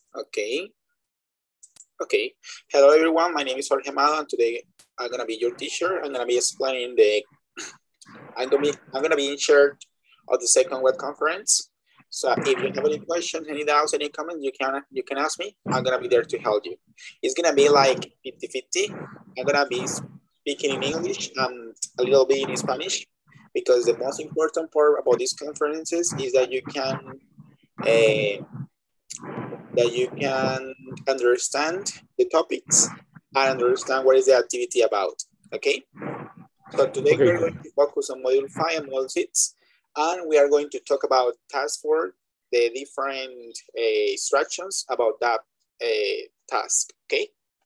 Okay. Okay. Hello, everyone. My name is Jorge Amado, and today I'm gonna be your teacher. I'm gonna be explaining I'm gonna be in charge of the second web conference. So if you have any questions, any doubts, any comments, you can ask me. I'm gonna be there to help you. It's gonna be like 50-50. I'm gonna be speaking in English and a little bit in Spanish, because the most important part about these conferences is that you can understand the topics and understand what is the activity about. Okay. So today we're going to focus on module 5 and module 6, and we are going to talk about task 4, the different instructions about that task. Okay.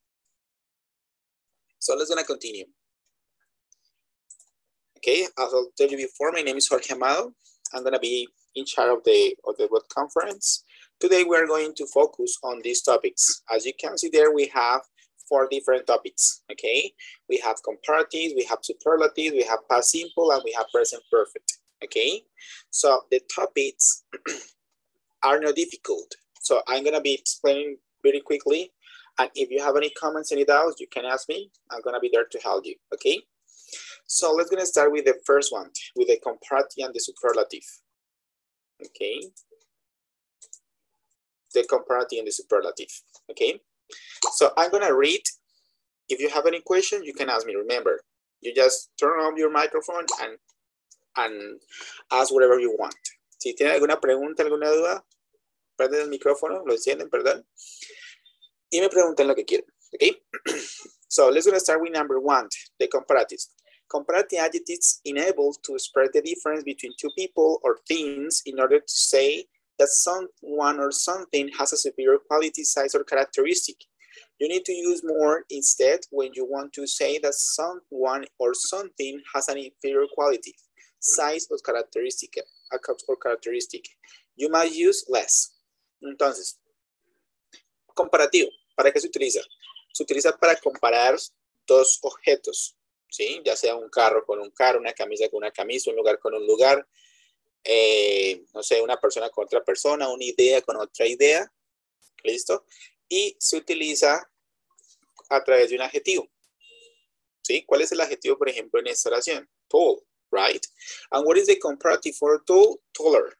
So let's gonna continue. Okay, as I'll tell you before, my name is Jorge Amado. I'm gonna be in charge of the web conference. Today we are going to focus on these topics. As you can see there, we have 4 different topics. Okay, we have comparatives, we have superlatives, we have past simple, and we have present perfect. Okay, so the topics are not difficult. So I'm gonna be explaining very quickly, and if you have any comments, any doubts, you can ask me. I'm gonna be there to help you. Okay. So let's gonna start with the first one, with the comparative and the superlative. Okay. The comparative and the superlative. Okay. So I'm gonna read. If you have any questions, you can ask me. Remember, you just turn on your microphone and ask whatever you want. Si tienen alguna pregunta, alguna duda, prenden el micrófono, lo encienden, perdón, y me preguntan lo que quieran. Okay. So let's gonna start with number 1, the comparatives. Comparative adjectives enable to spread the difference between 2 people or things in order to say that someone or something has a superior quality, size, or characteristic. You need to use more instead when you want to say that someone or something has an inferior quality, size, or characteristic. You might use less. Entonces, comparativo, ¿para qué se utiliza? Se utiliza para comparar 2 objetos. ¿Sí? Ya sea un carro con un carro, una camisa con una camisa, un lugar con un lugar, no sé, una persona con otra persona, una idea con otra idea, ¿listo? Y se utiliza a través de un adjetivo, ¿sí? ¿Cuál es el adjetivo, por ejemplo, en esta oración? Tall, right? And what is the comparative for tall? Taller.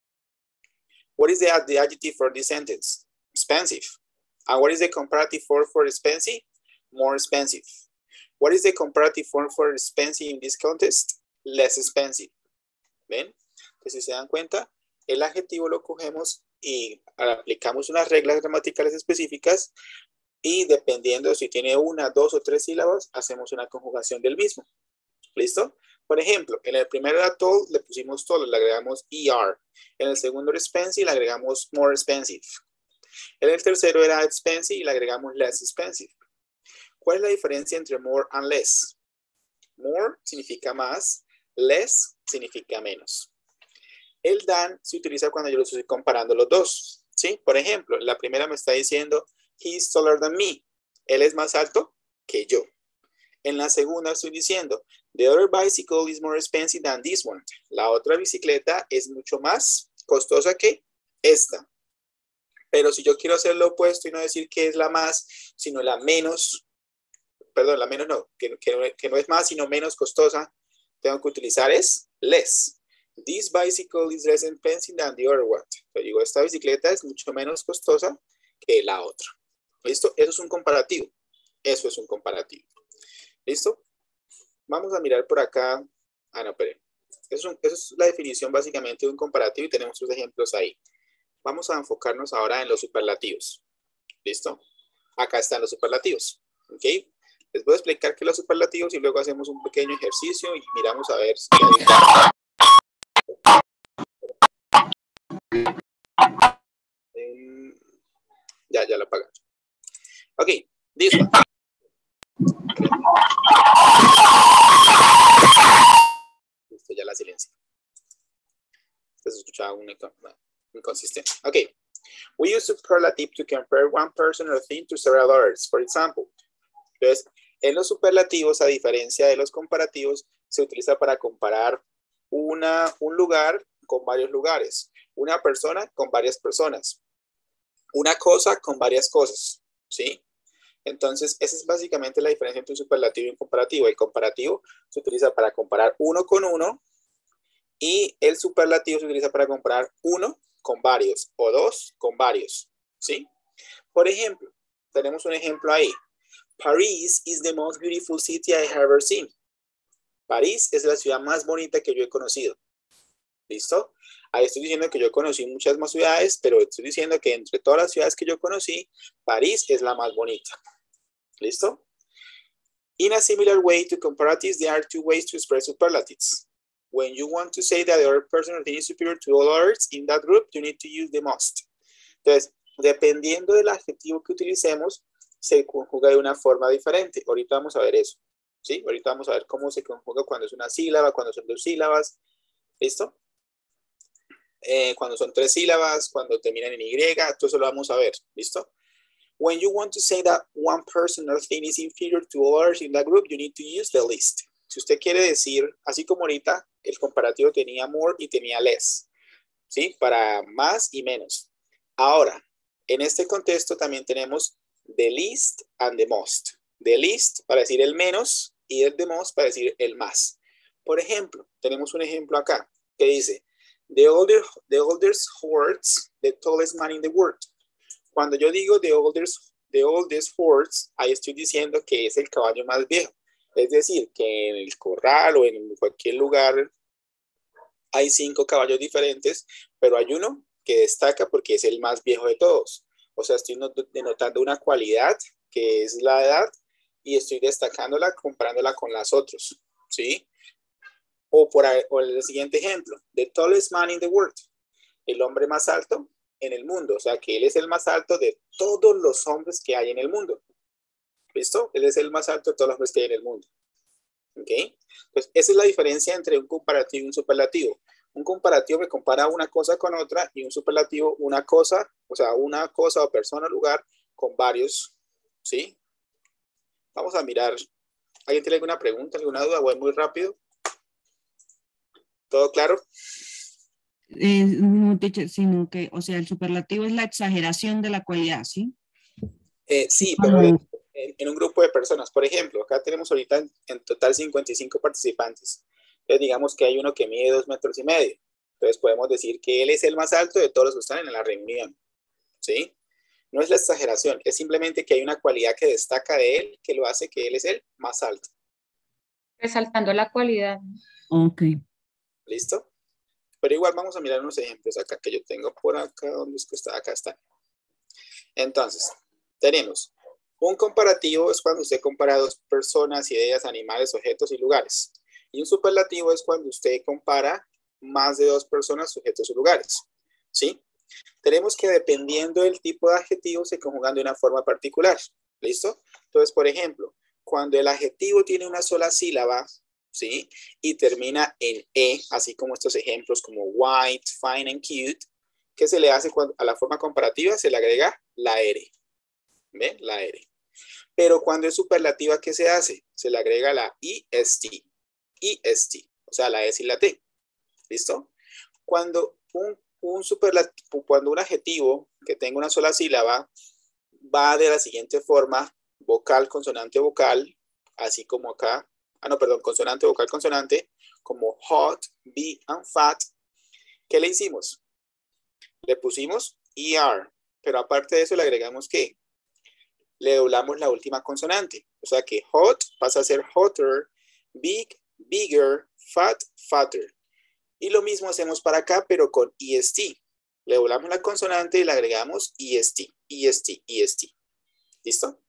What is the adjective for this sentence? Expensive. And what is the comparative for expensive? More expensive. What is the comparative form for expensive in this context? Less expensive. ¿Ven? Entonces, si se dan cuenta, el adjetivo lo cogemos y aplicamos unas reglas gramaticales específicas y dependiendo si tiene 1, 2 o 3 sílabas, hacemos una conjugación del mismo. ¿Listo? Por ejemplo, en el primero era tall, le pusimos tall, le agregamos ER. En el segundo era expensive, le agregamos more expensive. En el tercero era expensive y le agregamos less expensive. ¿Cuál es la diferencia entre more and less? More significa más, less significa menos. El than se utiliza cuando yo los estoy comparando los dos, ¿sí? Por ejemplo, la primera me está diciendo, he is taller than me. Él es más alto que yo. En la segunda estoy diciendo, the other bicycle is more expensive than this one. La otra bicicleta es mucho más costosa que esta. Pero si yo quiero hacer lo opuesto y no decir que es la más, sino la menos, perdón, la menos no, que no es más, sino menos costosa, tengo que utilizar es less. This bicycle is less expensive than the other one. Yo digo, esta bicicleta es mucho menos costosa que la otra. ¿Listo? Eso es un comparativo. Eso es un comparativo. ¿Listo? Vamos a mirar por acá. Ah, no, esperen. Eso es la definición básicamente de un comparativo y tenemos sus ejemplos ahí. Vamos a enfocarnos ahora en los superlativos. ¿Listo? Acá están los superlativos. ¿Ok? Les voy a explicar qué son los superlativos y luego hacemos un pequeño ejercicio y miramos a ver si ya lo apagaron. Ok, this one. Listo, ya la silencio. Se escuchaba un inconsistente. Ok. We use superlative to compare one person or thing to several others. For example, entonces, en los superlativos, a diferencia de los comparativos, se utiliza para comparar un lugar con varios lugares, una persona con varias personas. una cosa con varias cosas, ¿sí? Entonces, esa es básicamente la diferencia entre un superlativo y un comparativo. El comparativo se utiliza para comparar uno con uno y el superlativo se utiliza para comparar uno con varios o dos con varios, ¿sí? Por ejemplo, tenemos un ejemplo ahí. Paris is the most beautiful city I have ever seen. París es la ciudad más bonita que yo he conocido. ¿Listo? Ahí estoy diciendo que yo conocí muchas más ciudades, pero estoy diciendo que entre todas las ciudades que yo conocí, París es la más bonita. ¿Listo? In a similar way to comparatives, there are two ways to express superlatives. When you want to say that the other person or thing is superior to all others in that group, you need to use the most. Entonces, dependiendo del adjetivo que utilicemos, se conjuga de una forma diferente. Ahorita vamos a ver eso. ¿Sí? Ahorita vamos a ver cómo se conjuga cuando es una sílaba, cuando son dos sílabas. ¿Listo? Cuando son tres sílabas, cuando terminan en Y, todo eso lo vamos a ver. ¿Listo? When you want to say that one person or thing is inferior to others in that group, you need to use the least. Si usted quiere decir, así como ahorita, el comparativo tenía more y tenía less, ¿sí? Para más y menos. Ahora, en este contexto también tenemos the least and the most. The least para decir el menos y el the most para decir el más. Por ejemplo, tenemos un ejemplo acá que dice, the oldest horse, the tallest man in the world. Cuando yo digo the oldest horse, ahí estoy diciendo que es el caballo más viejo. Es decir, que en el corral o en cualquier lugar hay 5 caballos diferentes, pero hay uno que destaca porque es el más viejo de todos. O sea, estoy denotando una cualidad que es la edad y estoy destacándola comparándola con las otras, ¿sí? O el siguiente ejemplo, the tallest man in the world, el hombre más alto en el mundo, o sea que él es el más alto de todos los hombres que hay en el mundo. ¿Listo? Él es el más alto de todos los hombres que hay en el mundo. ¿Ok? Pues esa es la diferencia entre un comparativo y un superlativo. Un comparativo me compara una cosa con otra y un superlativo una cosa, o sea, una cosa o persona o lugar con varios, ¿sí? Vamos a mirar. ¿Alguien tiene alguna pregunta, alguna duda? Voy muy rápido. ¿Todo claro? No, teacher, sino que, o sea, el superlativo es la exageración de la cualidad, ¿sí? Sí, pero en un grupo de personas. Por ejemplo, acá tenemos ahorita en total 55 participantes. Entonces digamos que hay uno que mide 2,5 metros. Entonces podemos decir que él es el más alto de todos los que están en la reunión. ¿Sí? No es la exageración, es simplemente que hay una cualidad que destaca de él que lo hace que él es el más alto. Resaltando la cualidad. Ok. ¿Listo? Pero igual vamos a mirar unos ejemplos acá que yo tengo por acá. ¿Dónde es que está? Acá está. Entonces, tenemos un comparativo es cuando usted compara dos personas, ideas, animales, objetos y lugares. Y un superlativo es cuando usted compara más de 2 personas, sujetos o lugares. ¿Sí? Tenemos que dependiendo del tipo de adjetivo se conjugan de una forma particular. ¿Listo? Entonces, por ejemplo, cuando el adjetivo tiene una sola sílaba, ¿sí? Y termina en E, así como estos ejemplos como white, fine and cute, ¿qué se le hace a la forma comparativa? Se le agrega la R. ¿Ven? La R. Pero cuando es superlativa, ¿qué se hace? Se le agrega la IST. IST, o sea, la S y la T. ¿Listo? Cuando cuando un adjetivo que tenga una sola sílaba va de la siguiente forma, vocal, consonante, vocal, así como acá, consonante, vocal, consonante, como hot, big and fat. ¿Qué le hicimos? Le pusimos ER, pero aparte de eso le agregamos ¿qué? Le doblamos la última consonante. O sea que hot pasa a ser hotter, big, bigger, fat, fatter. Y lo mismo hacemos para acá, pero con EST. Le doblamos la consonante y le agregamos EST, EST, EST. ¿Listo?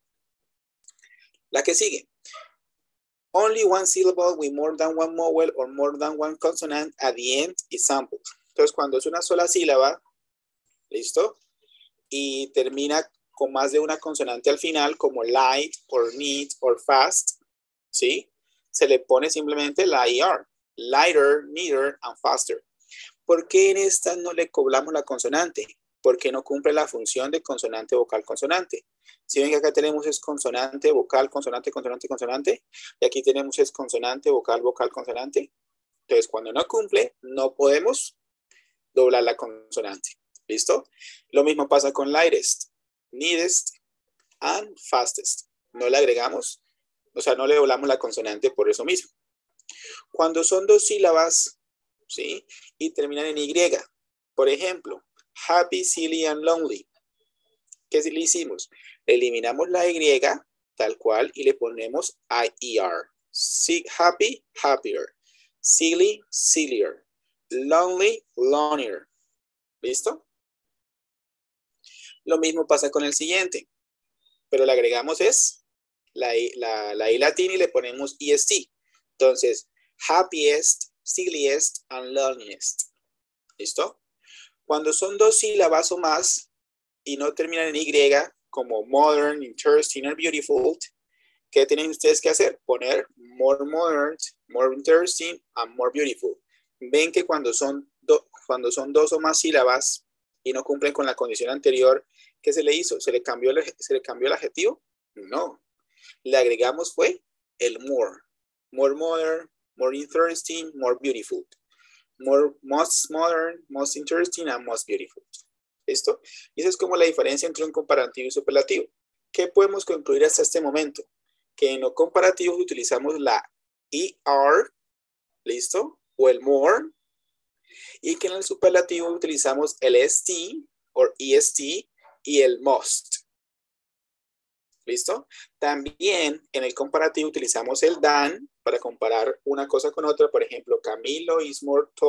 La que sigue. Only one syllable with more than one vowel or more than one consonant at the end is sampled. Entonces, cuando es una sola sílaba, ¿listo? Y termina con más de una consonante al final, como light, or neat, or fast, ¿sí? Se le pone simplemente la ER. Lighter, neater, and faster. ¿Por qué en estas no le cobramos la consonante? Porque no cumple la función de consonante, vocal, consonante. Si ven que acá tenemos es consonante, vocal, consonante, consonante, consonante. Y aquí tenemos es consonante, vocal, vocal, consonante. Entonces, cuando no cumple, no podemos doblar la consonante. ¿Listo? Lo mismo pasa con lightest, neatest and fastest. No le agregamos, o sea, no le doblamos la consonante por eso mismo. Cuando son dos sílabas, ¿sí? Y terminan en Y. Por ejemplo, happy, silly and lonely. ¿Qué le hicimos? Eliminamos la Y tal cual y le ponemos IER. Happy, happier. Silly, sillier. Lonely, lonelier. ¿Listo? Lo mismo pasa con el siguiente, pero le agregamos es la I latina y le ponemos EST. Entonces, happiest, silliest, and loneliest. ¿Listo? Cuando son dos sílabas o más y no terminan en Y, como modern, interesting, or beautiful, ¿qué tienen ustedes que hacer? Poner more modern, more interesting, and more beautiful. Ven que cuando son dos o más sílabas y no cumplen con la condición anterior, ¿qué se le hizo? ¿Se le cambió el adjetivo? No. Le agregamos fue el more. More modern, more interesting, more beautiful. Most modern, most interesting, and most beautiful. ¿Listo? Y esa es como la diferencia entre un comparativo y superlativo. ¿Qué podemos concluir hasta este momento? Que en los comparativos utilizamos la ER, ¿listo? O el more. Y que en el superlativo utilizamos el ST o EST y el must. ¿Listo? También en el comparativo utilizamos el than para comparar una cosa con otra. Por ejemplo, Camilo is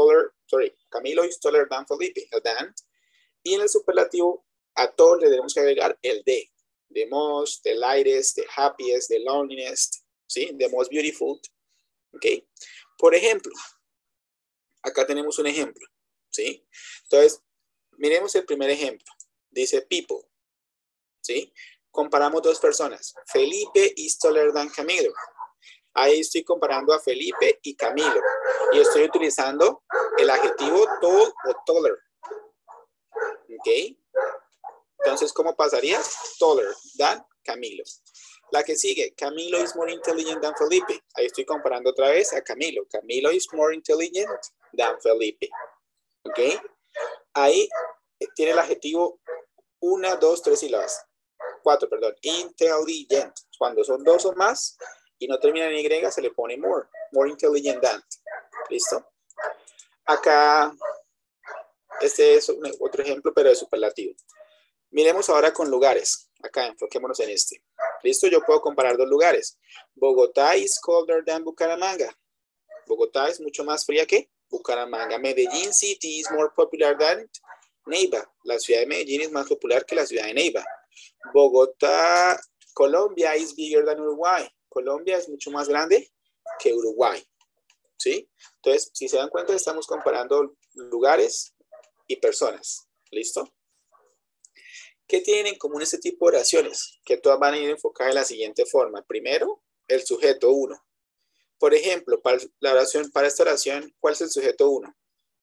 taller than Felipe, el than. Y en el superlativo a todos le tenemos que agregar el the most, the lightest, the happiest, the loneliest, ¿sí? The most beautiful, ¿ok? Por ejemplo, acá tenemos un ejemplo, ¿sí? Entonces, miremos el primer ejemplo. Dice people, ¿sí? Comparamos dos personas. Felipe is taller than Camilo. Ahí estoy comparando a Felipe y Camilo. Y estoy utilizando el adjetivo tall o taller. ¿Ok? Entonces, ¿cómo pasaría? Taller than Camilo. La que sigue, Camilo is more intelligent than Felipe. Ahí estoy comparando otra vez a Camilo. Camilo is more intelligent than Felipe. ¿Ok? Ahí tiene el adjetivo 1, 2, 3 sílabas. 4, perdón. Intelligent. Cuando son dos o más y no terminan en Y, se le pone more. More intelligent than. ¿Listo? Acá, este es otro ejemplo, pero de superlativo. Miremos ahora con lugares. Acá, enfoquémonos en este. ¿Listo? Yo puedo comparar dos lugares. Bogotá is colder than Bucaramanga. Bogotá es mucho más fría que Bucaramanga. Medellín City is more popular than Neiva. La ciudad de Medellín es más popular que la ciudad de Neiva. Bogotá, Colombia is bigger than Uruguay. Colombia es mucho más grande que Uruguay. ¿Sí? Entonces, si se dan cuenta, estamos comparando lugares y personas. ¿Listo? ¿Qué tienen en común este tipo de oraciones? Que todas van a ir enfocadas de la siguiente forma. Primero, el sujeto 1. Por ejemplo, para esta oración, ¿cuál es el sujeto 1?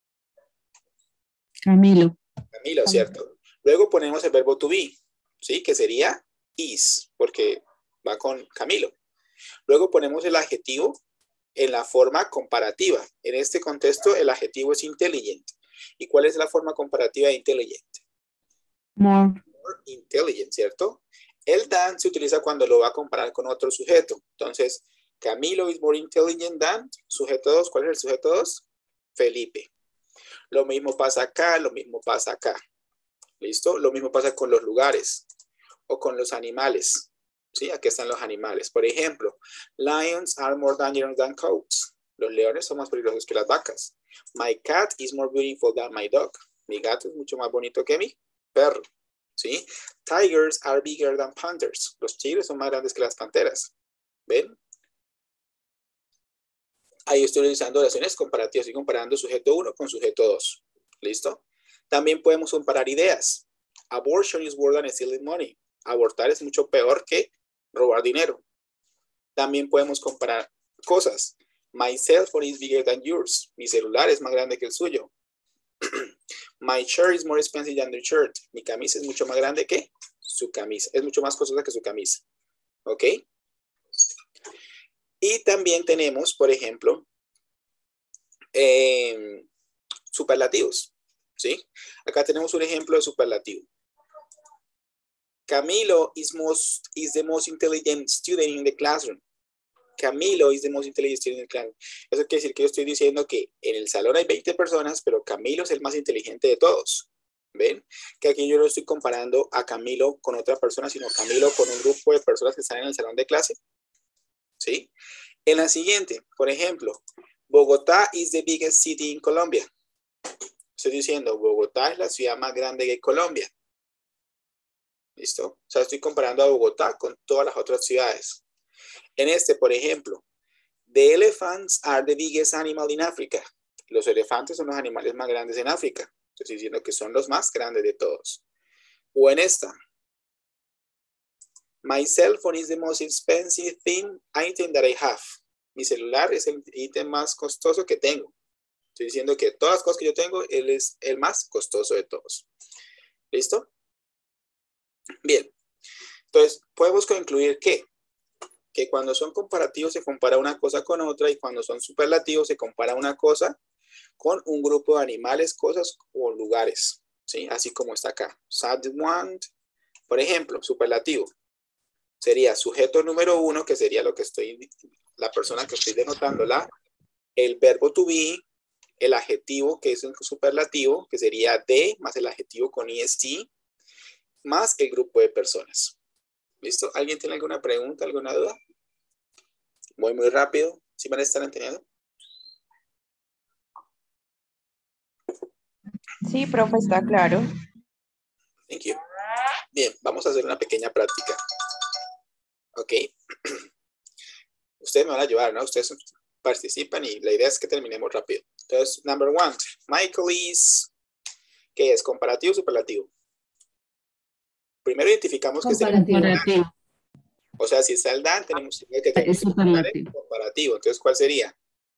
Camilo. Camilo, ¿cierto? Luego ponemos el verbo to be, ¿sí? Que sería is, porque va con Camilo. Luego ponemos el adjetivo en la forma comparativa. En este contexto, el adjetivo es intelligent. ¿Y cuál es la forma comparativa de intelligent? More. More intelligent, ¿cierto? El than se utiliza cuando lo va a comparar con otro sujeto. Entonces, Camilo is more intelligent than, sujeto 2. ¿Cuál es el sujeto 2? Felipe. Lo mismo pasa acá, lo mismo pasa acá. ¿Listo? Lo mismo pasa con los lugares o con los animales. ¿Sí? Aquí están los animales. Por ejemplo, lions are more dangerous than cows. Los leones son más peligrosos que las vacas. My cat is more beautiful than my dog. Mi gato es mucho más bonito que mi perro. ¿Sí? Tigers are bigger than panthers. Los tigres son más grandes que las panteras. ¿Ven? Ahí estoy utilizando oraciones comparativas. Estoy comparando sujeto 1 con sujeto 2. ¿Listo? También podemos comparar ideas. Abortion is worse than stealing money. Abortar es mucho peor que robar dinero. También podemos comparar cosas. My cell phone is bigger than yours. Mi celular es más grande que el suyo. My shirt is more expensive than your shirt. Mi camisa es mucho más grande que su camisa. Es mucho más costosa que su camisa. ¿Ok? Y también tenemos, por ejemplo, superlativos. ¿Sí? Acá tenemos un ejemplo de superlativo. Camilo is the most intelligent student in the classroom. Camilo is the most intelligent student in the classroom. Eso quiere decir que yo estoy diciendo que en el salón hay 20 personas, pero Camilo es el más inteligente de todos. ¿Ven? Que aquí yo no estoy comparando a Camilo con otra persona, sino Camilo con un grupo de personas que están en el salón de clase. ¿Sí? En la siguiente, por ejemplo, Bogotá is the biggest city in Colombia. Estoy diciendo, Bogotá es la ciudad más grande de Colombia. ¿Listo? O sea, estoy comparando a Bogotá con todas las otras ciudades. En este, por ejemplo, the elephants are the biggest animal in Africa. Los elefantes son los animales más grandes en África. Estoy diciendo que son los más grandes de todos. O en esta, my cell phone is the most expensive item that I have. Mi celular es el ítem más costoso que tengo. Estoy diciendo que todas las cosas que yo tengo, él es el más costoso de todos. ¿Listo? Bien. Entonces, podemos concluir que cuando son comparativos se compara una cosa con otra y cuando son superlativos se compara una cosa con un grupo de animales, cosas o lugares. ¿Sí? Así como está acá. Someone, por ejemplo, superlativo. Sería sujeto número 1, que sería lo que la persona que estoy denotándola, el verbo to be, el adjetivo, que es un superlativo, que sería de, más el adjetivo con est, más el grupo de personas. ¿Listo? ¿Alguien tiene alguna pregunta, alguna duda? Voy muy rápido. ¿Sí me están entendiendo? Sí, profe, está claro. Thank you. Bien, vamos a hacer una pequeña práctica. Ok. Ustedes me van a ayudar, ¿no? Ustedes participan y la idea es que terminemos rápido. Entonces, number 1. Michael is... ¿Qué es? ¿Comparativo o superlativo? Primero identificamos que es el Comparativo. O sea, si está el Dan, tenemos que Es superlativo. comparativo. Entonces, ¿cuál sería?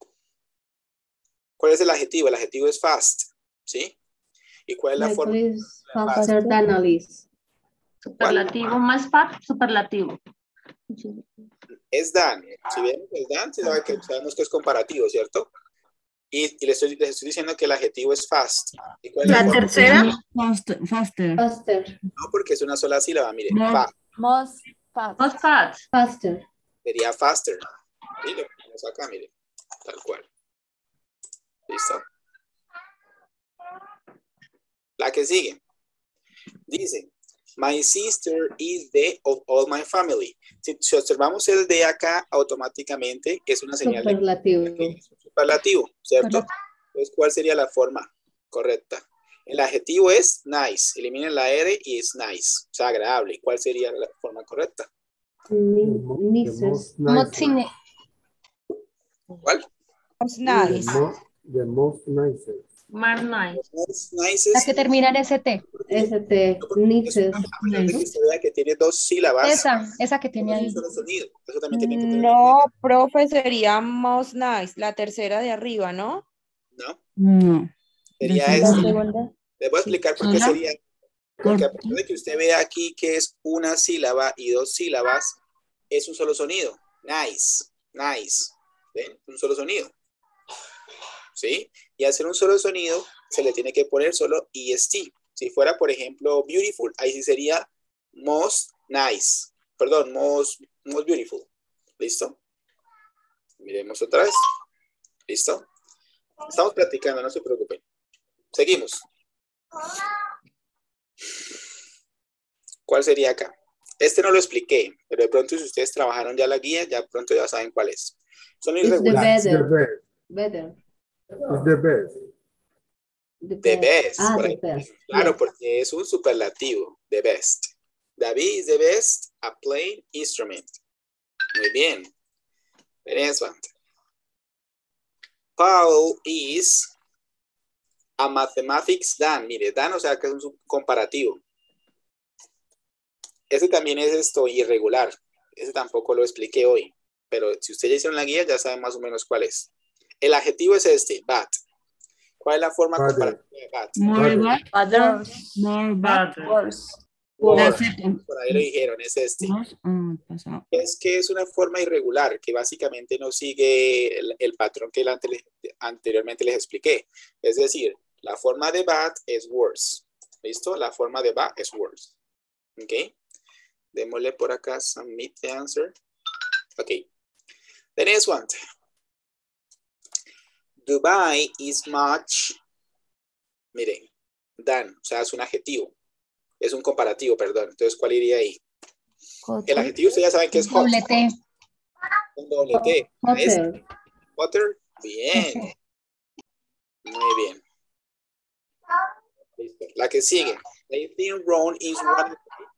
¿Cuál es el adjetivo? El adjetivo es fast, ¿sí? ¿Y cuál es la forma? Faster than Alice. Superlativo más fat, superlativo. Es Dan. Si vemos el Dan, sabemos que es comparativo, ¿cierto? Y les estoy diciendo que el adjetivo es fast. ¿Y cuál es La forma? tercera. Faster. Faster. No, porque es una sola sílaba, mire. No. Most fast. Más fat. Faster. Sería faster. Y lo ponemos acá, mire. Tal cual. ¿Listo? La que sigue. Dice, my sister is the of all my family. Si observamos el de acá, automáticamente es una señal Superlativo. de superlativo, ¿cierto? Entonces, ¿cuál sería la forma correcta? El adjetivo es nice. Eliminen la R y es nice. O sea, agradable. ¿Y cuál sería la forma correcta? Nieces. ¿Cuál? Most nice. The most nicest. Más nice. Most nicest. La que termina en ST. ST. Nieces. Acuérdate que se vea que tiene dos sílabas. Esa que tiene No es ahí. un solo sonido. Eso también tiene que tener. No, profe, sería most nice, la tercera de arriba, ¿no? ¿No? No. Sería La esta. segunda. Les voy a explicar por qué ¿Sola? sería. Porque a pesar de que usted vea aquí que es una sílaba y dos sílabas, es un solo sonido. Nice. Nice. ¿Ven? Un solo sonido. ¿Sí? Y al ser un solo sonido, se le tiene que poner solo est. Si fuera, por ejemplo, beautiful, ahí sí sería most nice. Perdón, most beautiful. ¿Listo? Miremos otra vez. ¿Listo? Estamos practicando, no se preocupen. Seguimos. ¿Cuál sería acá? Este no lo expliqué, pero de pronto si ustedes trabajaron ya la guía, ya pronto ya saben cuál es. Son It's the irregulares. The better. best. Better. It's the best. The best. Ah, por the ahí. best. Claro, Yes. porque es un superlativo. The best. David is the best a playing instrument. Muy bien. Excellent. Paul is a mathematics Dan. Mire, Dan, o sea que es un comparativo. Ese también es irregular. Ese tampoco lo expliqué hoy. Pero si ustedes ya hicieron la guía, ya saben más o menos cuál es. El adjetivo es este, bad. ¿Cuál es la forma Bad. comparativa de bad? More bad. Other. More bad. Worse. La second. Por ahí lo dijeron, es este. Pasado. Es que es una forma irregular que básicamente no sigue el patrón que anteriormente les expliqué. Es decir, La forma de bad es worse. ¿Listo? La forma de bad es worse. ¿Ok? Démosle por acá, submit the answer. Ok. The next one. Dubai is much, miren, than, o sea, es un adjetivo. Es un comparativo, perdón. Entonces, ¿cuál iría ahí? El adjetivo, ustedes ya saben que es hot. Doble T. Un doble T. ¿Es Hotel. hotter? Bien. Muy bien. Listo. La que sigue. They think Ron is one.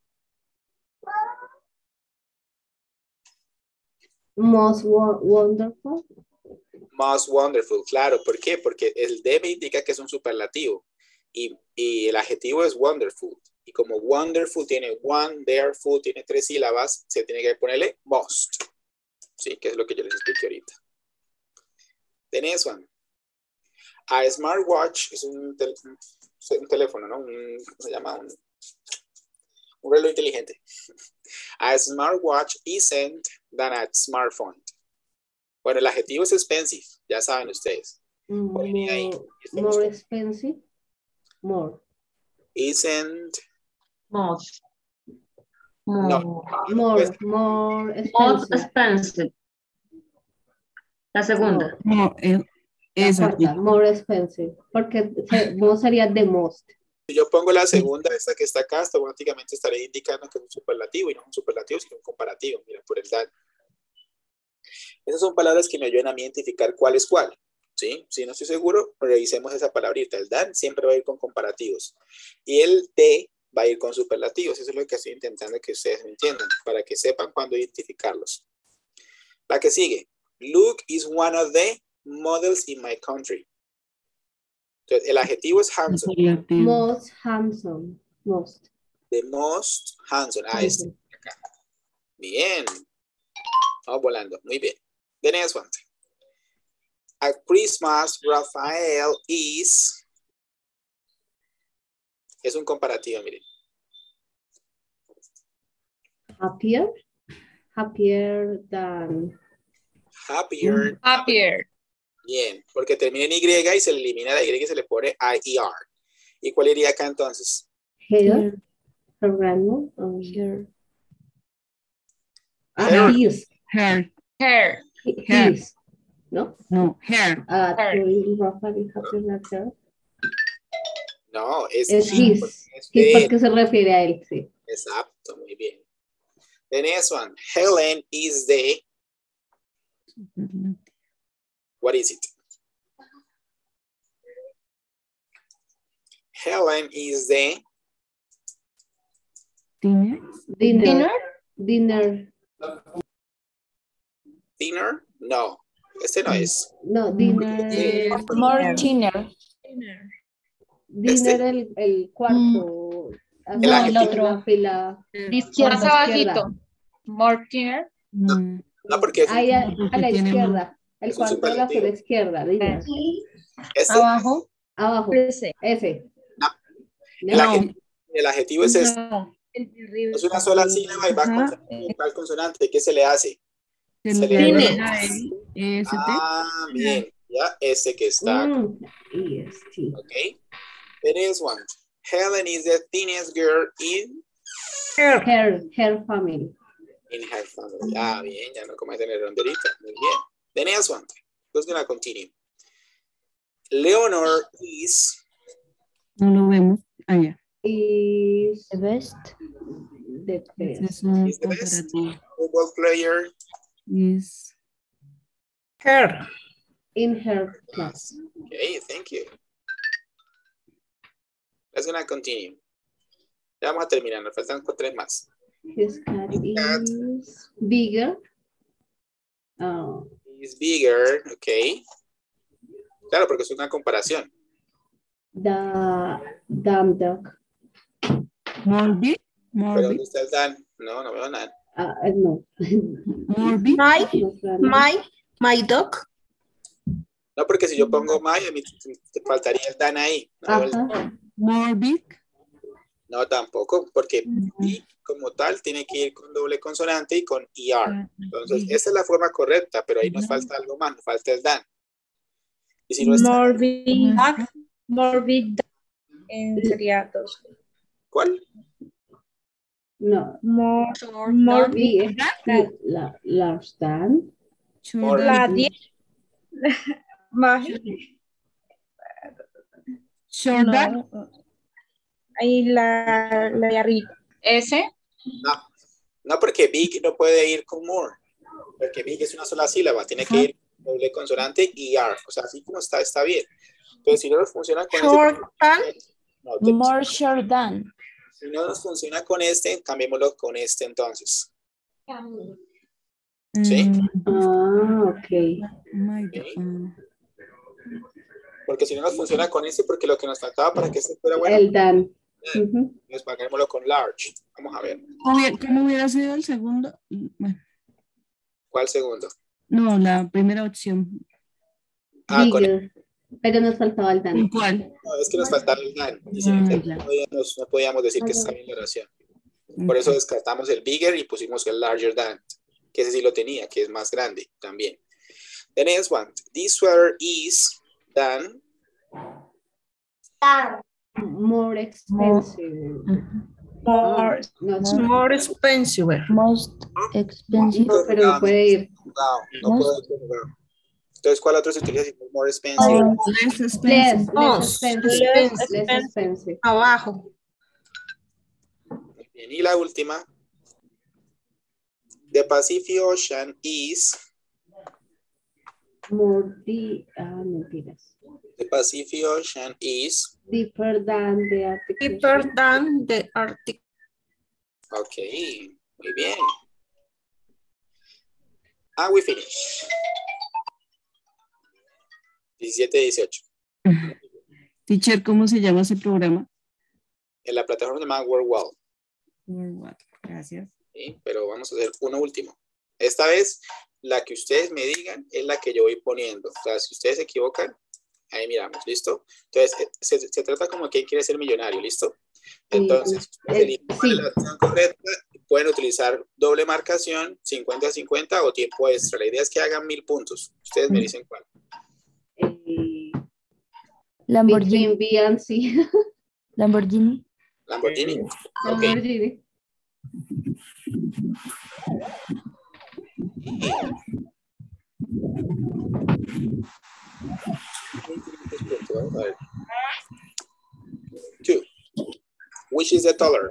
Most wonderful. Most wonderful, claro. ¿Por qué? Porque el de me indica que es un superlativo. Y el adjetivo es wonderful. Y como wonderful tiene wonderful, tiene 3 sílabas, se tiene que ponerle most. Sí, que es lo que yo les expliqué ahorita. The next one. A smartwatch es un teléfono, ¿no? ¿Cómo se llama? Un reloj inteligente. A smartwatch isn't than a smartphone. Bueno, el adjetivo es expensive, ya saben ustedes. More expensive. More. Isn't. Most. No. More Most expensive. expensive. La segunda. No, La esa. cuarta, more expensive. Porque no sería the most. Si yo pongo la segunda, esta que está acá, automáticamente estaré indicando que es un superlativo y no es un superlativo, sino un comparativo. Mira, por el than. Esas son palabras que me ayudan a mí a identificar cuál es cuál. ¿Sí? Si no estoy seguro, revisemos esa palabrita. El than siempre va a ir con comparativos. Y el de va a ir con superlativos. Eso es lo que estoy intentando que ustedes me entiendan, para que sepan cuándo identificarlos. La que sigue. Luke is one of the models in my country. Entonces, el adjetivo es handsome. Most handsome. Most. The most handsome. Ah, este. Handsome. Acá. Bien. Vamos volando. Muy bien. The next one. At Christmas, Raphael is. Es un comparativo, miren. Happier. Happier than. Happier. Happier. Bien. Porque termina en Y y se le elimina la Y y se le pone IER. ¿Y cuál iría acá entonces? Hair. Her grandma. Hair. His. Hair. Hair. Hair. His. ¿No? No, hair. Rafael is happier than her. No, es Es he, his. porque es His de él. porque se refiere a él, sí. Exacto, muy bien. The next one. Helen is the. What is it? Helen is the. Dinner. Dinner. Dinner. Dinner? No, este no es. No, dinner. More dinner. Dinner el cuarto. El adjetivo. Una fila. Más abajito. More dinner. No, porque es un, Ahí a la Tiene izquierda. El es un cuarto de la superlativo. fila izquierda. Dinner. este, Abajo. Abajo. Ese. Ese. el, el adjetivo es este. No. Es una sola sílaba y va consonante, vocal, consonante. ¿Qué se le hace? Se le Tiene. Ah, bien. Ya, ese que está acá. Yes, sí. Ok. The next one. Helen is the thinnest girl in Her family. her family. Ah, bien, ya no cometen el ronderita. Muy bien. The next one. Who's gonna continue? Leonor is. No lo vemos. Ah, ya. Is The best. the Ese best. es un Is the best. comparativo. Football player. Is Her. In her class. Okay, thank you. Let's gonna continue. Ya vamos a terminar, nos faltan 3 más. His cat cat. is bigger. Is bigger, ok. Claro, porque es una comparación. The dumb dog. more big. Pero More ¿dónde big. está el Dan? No, no veo nada. No. More big. My dog. No, porque si yo pongo my, a mí te faltaría el Dan ahí. No, veo el- Ajá. More big. no, tampoco, porque y como tal tiene que ir con doble consonante y con ER. Entonces, esa es la forma correcta, pero ahí nos falta algo más, nos falta el Dan. Y si no está, More big. More big sería 2. ¿Cuál? No. More Big. than. Large than. Short La than. 10 más. Short than. No. Ahí la de arriba. ¿Ese? No, porque big no puede ir con more. Porque big es una sola sílaba. Tiene que ir doble consonante y R. O sea, así como está bien. Entonces, si no nos funciona con Short than. no, More short than. si no nos funciona con este, cambiémoslo con este entonces. ¿Sí? Ok. My Ok. God. Porque si no nos funciona con este, porque lo que nos faltaba para que este fuera bueno, El than. Ujú. pues paguémoslo con large. Vamos a ver. ¿Cómo hubiera sido el segundo? Bueno, ¿Cuál segundo? no, la primera opción. Ah, con Bigger. Pero nos faltaba el ¿Con than. cuál? no, es que nos faltaba el than. Y sin el Ya. than no podíamos decir que está bien la oración. Por eso descartamos el bigger y pusimos el larger than, que ese sí lo tenía, que es más grande también. The next one. This sweater is than. More expensive. More. No, More expensive. Most expensive. no, pero puede ir. No puedo decir no. Entonces, ¿cuál otro se utiliza si es more expensive? Less Less, expensive. less expensive. Abajo. Muy bien. Y la última. The Pacific Ocean is. More mentiras. The Pacific Ocean is. Deeper than the Arctic. Deeper than the Arctic. Ok, muy bien. And we finish. 17-18. Teacher, ¿cómo se llama ese programa? En la plataforma se llama WordWall. Gracias. ¿Sí? Pero vamos a hacer uno último. Esta vez, la que ustedes me digan es la que yo voy poniendo. O sea, si ustedes se equivocan, ahí miramos, ¿listo? Entonces, se trata como que quiere ser millonario, ¿listo? Entonces, ustedes eligen cuál es la opción correcta. Pueden utilizar doble marcación, 50-50 o tiempo extra. La idea es que hagan 1000 puntos. Ustedes me dicen cuál. Lamborghini. Between B and C. Lamborghini. Lamborghini. Ok. Lamborghini. Vamos a ver. 2. Which is the taller?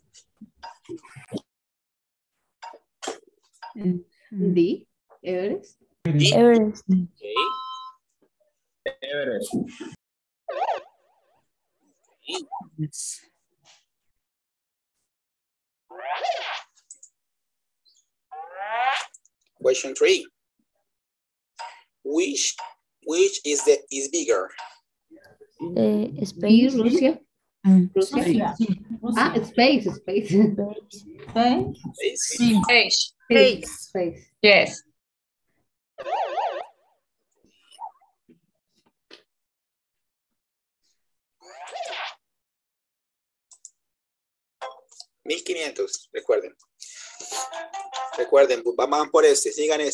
D. Everest. D. Everest. Okay. Everest. Yes. Question 3. Which is bigger? B. Space. Rusia. Rusia. Sí. Ah, space. Space. Space. Space. Yes. $1,500, recuerden. Recuerden, vamos por síganlo.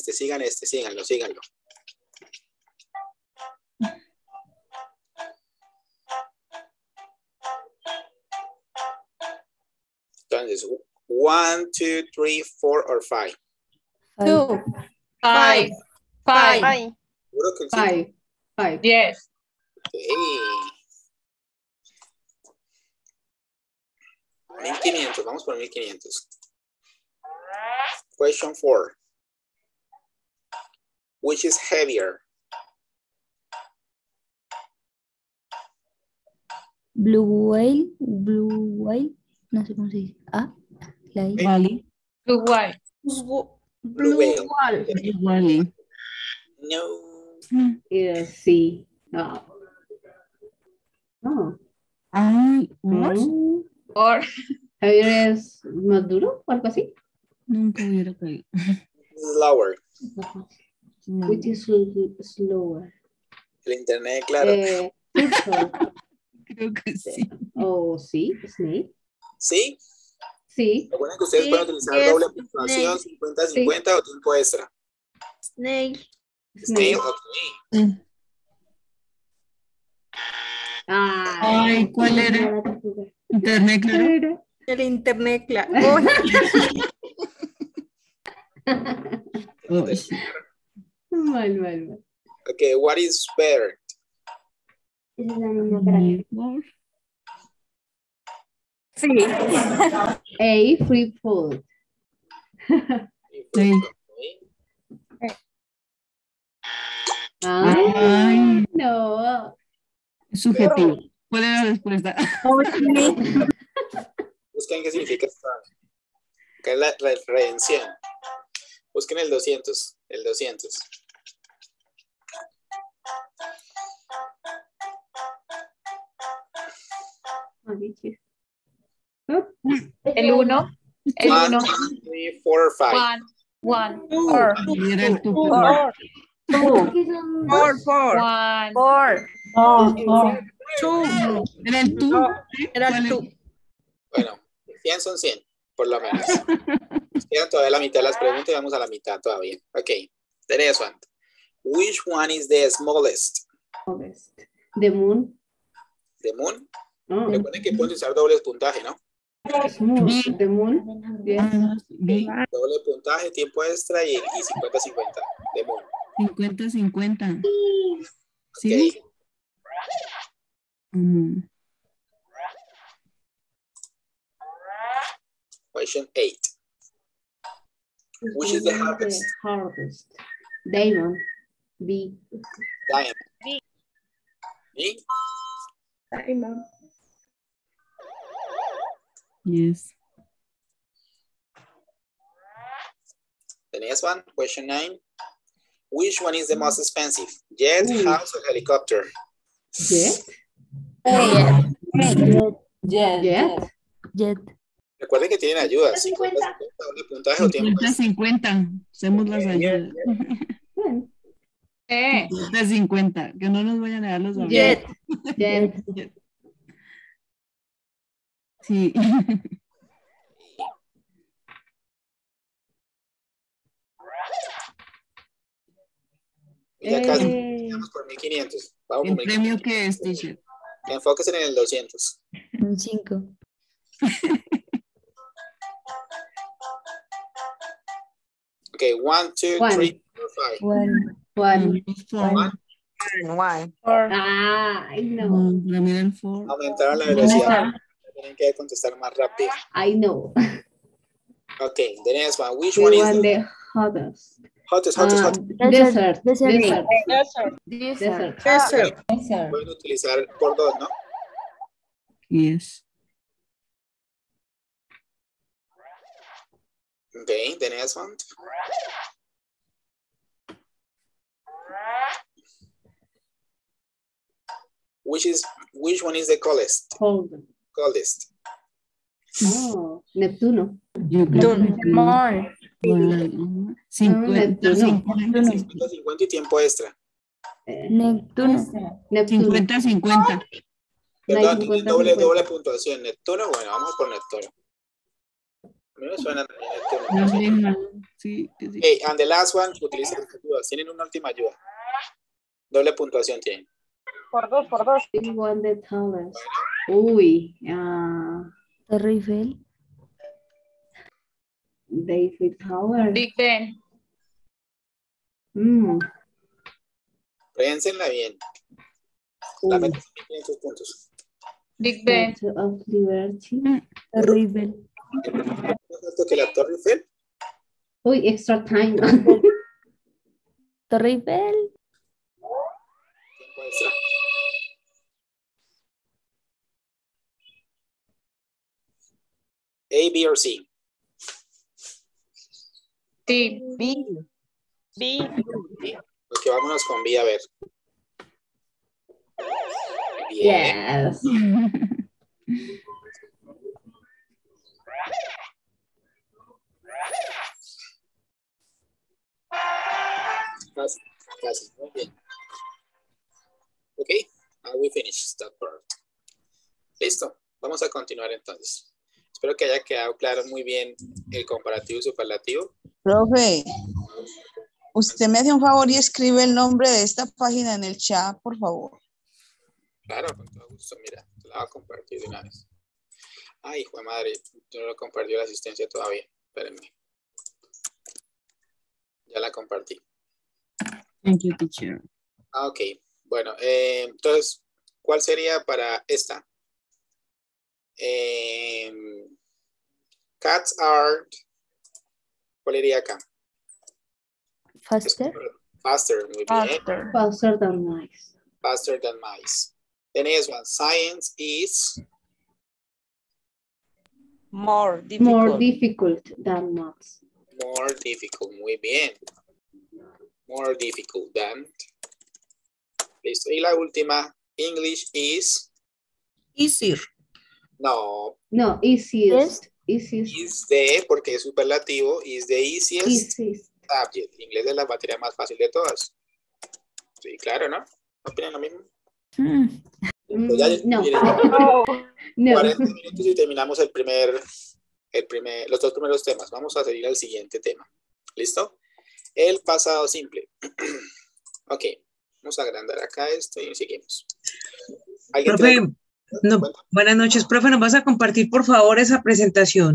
Entonces, 1, 2, 3, 4 or 5. 2. 5. 5. ¿Seguro que sí? 5. Yes. Okay. 1,500, vamos por 1,500. Question 4. Which is heavier? Blue whale. No sé cómo se dice. Ah, la I. Wally. Blue white. Blue whale. Wally. No. Sí. No. No. Ay, what? Or Javier es más duro o algo así. Nunca hubiera caído. Lower. No. Which is slower. El internet, claro. Turtle. Creo que sí. Oh, sí. Snake. ¿Sí? Sí. Recuerden que ustedes Sí, pueden utilizar yes, doble puntuación, 50-50 o tiempo extra. Snail. Snail, Snake. ok. Ay, ¿cuál era? Internet, claro. El internet, claro. Uy, sí. Mal. Okay, what is better? Esa es la misma para mí. Sí. A, free food. Sí. Ay, no. Es subjetivo. ¿Cuál era la respuesta? Busquen qué significa esta. Acá es la redención. Busquen el 200. El 200. El 1. El 1, 1. 2, 3, 4, 5. 1. 4. Y era el tu. Four. Four. 1. 2. Era el tú. Era ¿Cuál el es? tú. Bueno, 100 son 100, por lo menos. Nos quedan todavía la mitad de las preguntas y vamos a la mitad todavía. Ok, the next one. Which one is the smallest? The moon. The moon. Oh, Recuerden que pueden usar doble puntaje, ¿no? smooth. The moon. Yes. Vi Doble puntaje, tiempo extra y 50-50. The moon. 50-50. ¿Sí? Ok. Question 8. Which is the hardest? Hardest. Diamond. B. Diamond. B. Yes. The next one, question 9. Which one is the most expensive? Jet, Ooh. house, or helicopter? Jet. Jet. Jet. Recuerden que tienen ayudas. 50-50, doble puntaje o tiempo extra. 50-50. Hacemos las ayudas. Bueno, 50-50. Que no nos vayan a dar los Jet. aviones. Jet. Sí. Ya casi vamos por 1500. Vamos ¿El por premio 1500. qué es, teacher? Enfóquense en el 200. Un 5. Ok, 1, 2, One. 3, 4, 5. One. One. Ay, no. Para mí era el 4. Aumentaron la velocidad. Tienen que contestar más rápido. I know. Ok, the next one. Which We one is want the the hottest. hottest? Desert. Desert. Desert. Pueden utilizar por dos, ¿no? Yes. Ok, the next one. Which one is the coldest? Cold. Coldest. Oh, Neptuno. Yo creo que More. 50, Neptuno. 50-50 y tiempo extra. Neptuno. Neptuno. 50-50. Perdón, No hay tienen 50-50. doble puntuación. Neptuno, bueno, vamos por Neptuno. A mí me suena también Neptuno. No sé, no. Sí, que sí. Okay, and the last one, utilicen las ayudas. Tienen una última ayuda. Doble puntuación tienen. Por dos. We want the tallest. Uy. Torre Eiffel. The Eiffel Tower. Big Ben. Pénsenla bien. La meta son 500 puntos. Big Ben. Statue of Liberty. Torre Eiffel. ¿Más alto que la Torre Eiffel? Uy, extra time. Torre Eiffel. Tiempo extra. A, B, or C. Sí. Ok, vámonos con B a ver. Bien. Yes. Casi. Muy bien. Ok, we finished that part. Listo, vamos a continuar entonces. Espero que haya quedado claro muy bien el comparativo y superlativo. Profe, usted me hace un favor y escribe el nombre de esta página en el chat, por favor. Claro, con todo gusto, mira, te la voy a compartir de una vez. Ay, hijo de madre, yo no lo compartió la asistencia todavía. Espérenme. Ya la compartí. Thank you, teacher. Ah, ok. Bueno, entonces, ¿cuál sería para esta? Cats are. ¿Cuál iría acá? Faster. Faster, muy bien. Faster. Faster than mice. Faster than mice. The next one, science is More More difficult. difficult than maths. more difficult. Muy bien. More difficult than. Listo. Y la última, English is. Easier. No, No, easiest. Easiest. is the, porque es superlativo, is the easiest Easiest. subject. Inglés es la materia más fácil de todas. Sí, claro, ¿no? ¿No opinan lo mismo? Pues ya, No. miren, Oh, No. 40 minutos y terminamos los dos primeros temas. Vamos a seguir al siguiente tema. ¿Listo? El pasado simple. Ok, vamos a agrandar acá esto y seguimos. ¿Alguien Profe, tiene- no, Cuenta. buenas noches, profe, ¿nos vas a compartir por favor esa presentación?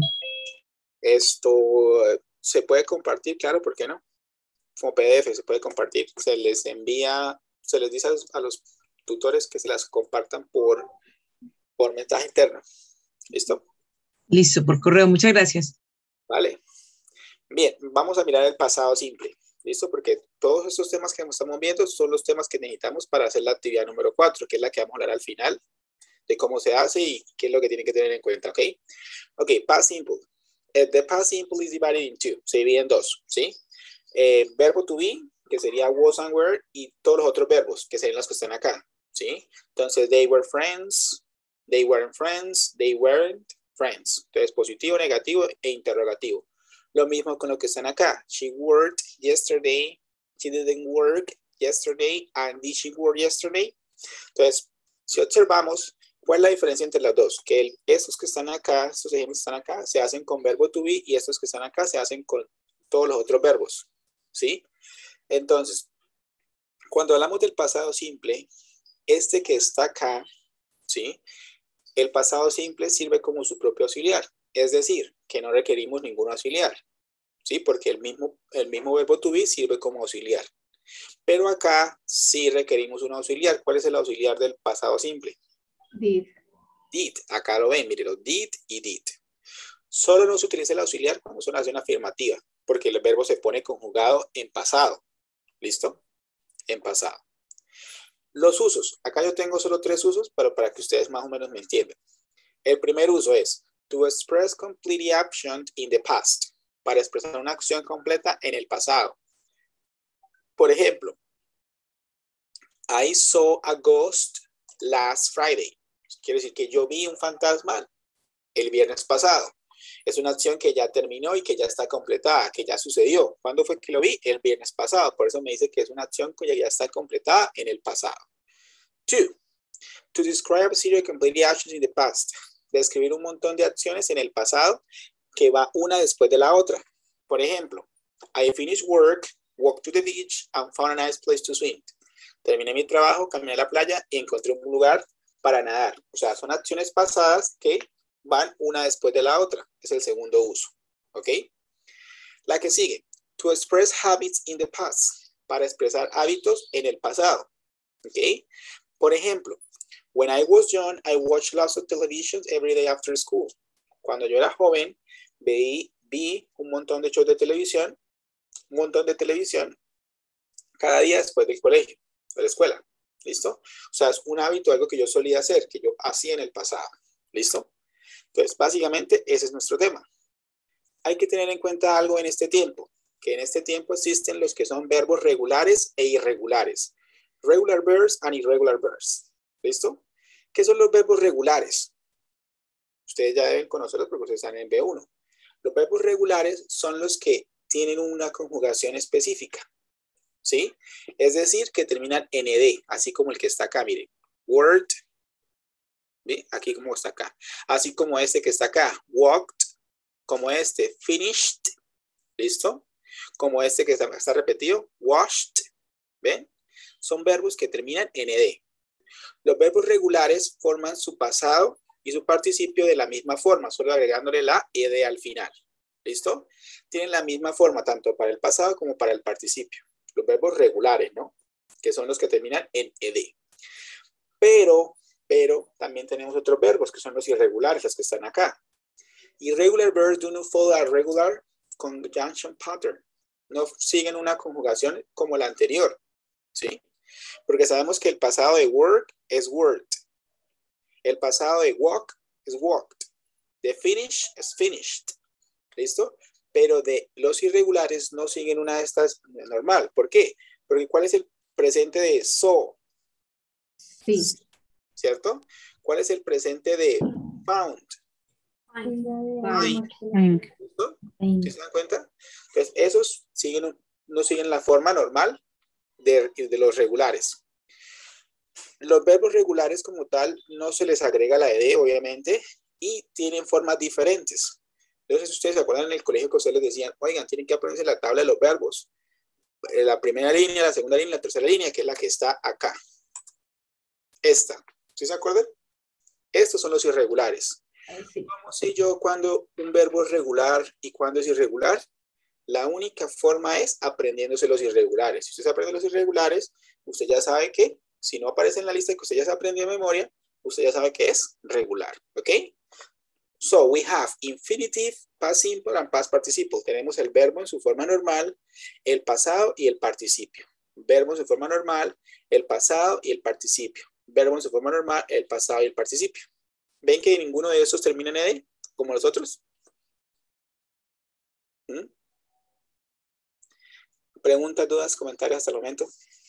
Esto se puede compartir, claro, ¿por qué no? Como PDF se puede compartir. Se les envía, se les dice a los tutores que se las compartan por mensaje interno. ¿Listo? Listo, por correo, muchas gracias. Vale. Bien, vamos a mirar el pasado simple. ¿Listo? Porque todos estos temas que estamos viendo son los temas que necesitamos para hacer la actividad número 4, que es la que vamos a hablar al final, de cómo se hace y qué es lo que tienen que tener en cuenta, ¿ok? Ok, past simple. The past simple is divided in two. Se divide en dos, ¿sí? Verbo to be, que sería was and were, y todos los otros verbos, que serían los que están acá, ¿sí? Entonces, they were friends, they weren't friends, they weren't friends. Entonces, positivo, negativo e interrogativo. Lo mismo con lo que están acá. She worked yesterday, she didn't work yesterday, and did she work yesterday? Entonces, si observamos, ¿cuál es la diferencia entre las dos? Que estos que están acá, estos ejemplos que están acá, se hacen con verbo to be y estos que están acá se hacen con todos los otros verbos, ¿sí? Entonces, cuando hablamos del pasado simple, este que está acá, ¿sí? El pasado simple sirve como su propio auxiliar, es decir, que no requerimos ningún auxiliar, ¿sí? Porque el mismo verbo to be sirve como auxiliar. Pero acá sí requerimos un auxiliar. ¿Cuál es el auxiliar del pasado simple? Did. Did. Acá lo ven, mírenlo, did y did. Solo no se utiliza el auxiliar cuando es una acción afirmativa, porque el verbo se pone conjugado en pasado. ¿Listo? En pasado. Los usos. Acá yo tengo solo 3 usos, pero para que ustedes más o menos me entiendan. El primer uso es to express complete action in the past. Para expresar una acción completa en el pasado. Por ejemplo, I saw a ghost last Friday. Quiere decir que yo vi un fantasma el viernes pasado. Es una acción que ya terminó y que ya está completada, que ya sucedió. ¿Cuándo fue que lo vi? El viernes pasado. Por eso me dice que es una acción que ya está completada en el pasado. 2. To describe a series of complete actions in the past. Describir un montón de acciones en el pasado que va una después de la otra. Por ejemplo, I finished work, walked to the beach, and found a nice place to swim. Terminé mi trabajo, caminé a la playa y encontré un lugar para nadar. O sea, son acciones pasadas que van una después de la otra. Es el segundo uso. ¿Ok? La que sigue. To express habits in the past. Para expresar hábitos en el pasado. ¿Ok? Por ejemplo, when I was young, I watched lots of television every day after school. Cuando yo era joven, vi un montón de shows de televisión, cada día después del colegio, de la escuela. ¿Listo? O sea, es un hábito, algo que yo solía hacer, que yo hacía en el pasado. ¿Listo? Entonces, básicamente, ese es nuestro tema. Hay que tener en cuenta algo en este tiempo, que en este tiempo existen los que son verbos regulares e irregulares. Regular verbs and irregular verbs. ¿Listo? ¿Qué son los verbos regulares? Ustedes ya deben conocerlos porque ustedes están en B1. Los verbos regulares son los que tienen una conjugación específica. ¿Sí? Es decir, que terminan en ed, así como el que está acá, miren. Worked, ¿sí? Aquí como está acá. Así como este que está acá, walked, como este, finished, ¿listo? Como este que está repetido, washed, ¿ven? Son verbos que terminan en ed. Los verbos regulares forman su pasado y su participio de la misma forma, solo agregándole la ed al final. ¿Listo? Tienen la misma forma tanto para el pasado como para el participio. Los verbos regulares, ¿no? Que son los que terminan en ed. Pero también tenemos otros verbos que son los irregulares, los que están acá. Irregular verbs do not follow a regular conjunction pattern. No siguen una conjugación como la anterior, ¿sí? Porque sabemos que el pasado de work es worked. El pasado de walk es walked. De finish es finished. ¿Listo? Pero de los irregulares no siguen una de estas normal. ¿Por qué? Porque ¿cuál es el presente de saw? Sí. ¿Cierto? ¿Cuál es el presente de found? ¿Listo? ¿Sí se dan cuenta? Entonces, esos no siguen la forma normal de los regulares. Los verbos regulares como tal no se les agrega la ed, obviamente, y tienen formas diferentes. Entonces, ustedes se acuerdan en el colegio que ustedes les decían, oigan, tienen que aprenderse la tabla de los verbos. La primera línea, la segunda línea, la tercera línea, que es la que está acá. Esta. ¿Sí se acuerdan? Estos son los irregulares. Sí. ¿Cómo sé yo cuando un verbo es regular y cuando es irregular? La única forma es aprendiéndose los irregulares. Si usted se aprende los irregulares, usted ya sabe que, si no aparece en la lista que usted ya se aprendió de memoria, usted ya sabe que es regular. ¿Ok? So, we have infinitive, past simple, and past participle. Tenemos el verbo en su forma normal, el pasado y el participio. Verbo en su forma normal, el pasado y el participio. Verbo en su forma normal, el pasado y el participio. ¿Ven que ninguno de esos termina en ed, como los otros? ¿Preguntas, dudas, comentarios hasta el momento?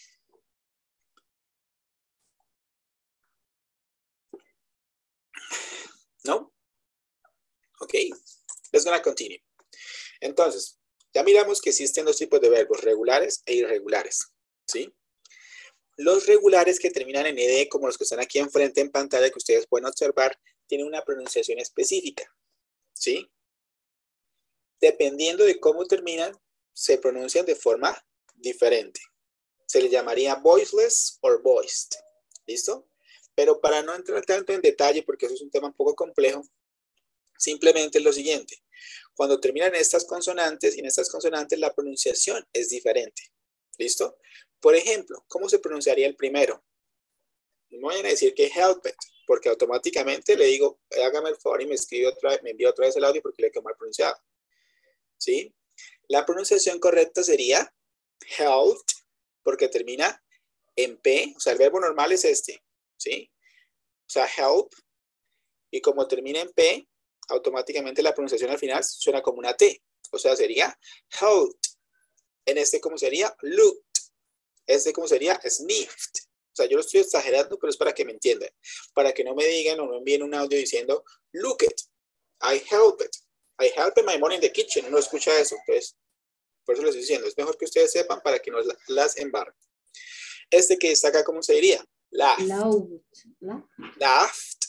¿No? Ok. Let's gonna continue. Entonces, ya miramos que existen dos tipos de verbos, regulares e irregulares. ¿Sí? Los regulares que terminan en ed, como los que están aquí enfrente en pantalla, que ustedes pueden observar, tienen una pronunciación específica. ¿Sí? Dependiendo de cómo terminan, se pronuncian de forma diferente. Se les llamaría voiceless o voiced. ¿Listo? Pero para no entrar tanto en detalle, porque eso es un tema un poco complejo, simplemente es lo siguiente. Cuando terminan estas consonantes, y en estas consonantes la pronunciación es diferente. ¿Listo? Por ejemplo, ¿cómo se pronunciaría el primero? No vayan a decir que help it, porque automáticamente le digo, hágame el favor y me envía otra vez el audio porque le quedó mal pronunciado. ¿Sí? La pronunciación correcta sería helped, porque termina en P, o sea, el verbo normal es este, ¿sí? O sea, help, y como termina en P, automáticamente la pronunciación al final suena como una T, o sea, sería helped. En este, ¿cómo sería? Looked. Este, ¿cómo sería? Sniffed. O sea, yo lo estoy exagerando, pero es para que me entiendan. Para que no me digan o no envíen un audio diciendo, look it, I help it. I help my mom in the kitchen. Uno escucha eso. Entonces, por eso les estoy diciendo, es mejor que ustedes sepan para que no las embarren. Este que está acá, ¿cómo se diría? Laughed. Laughed.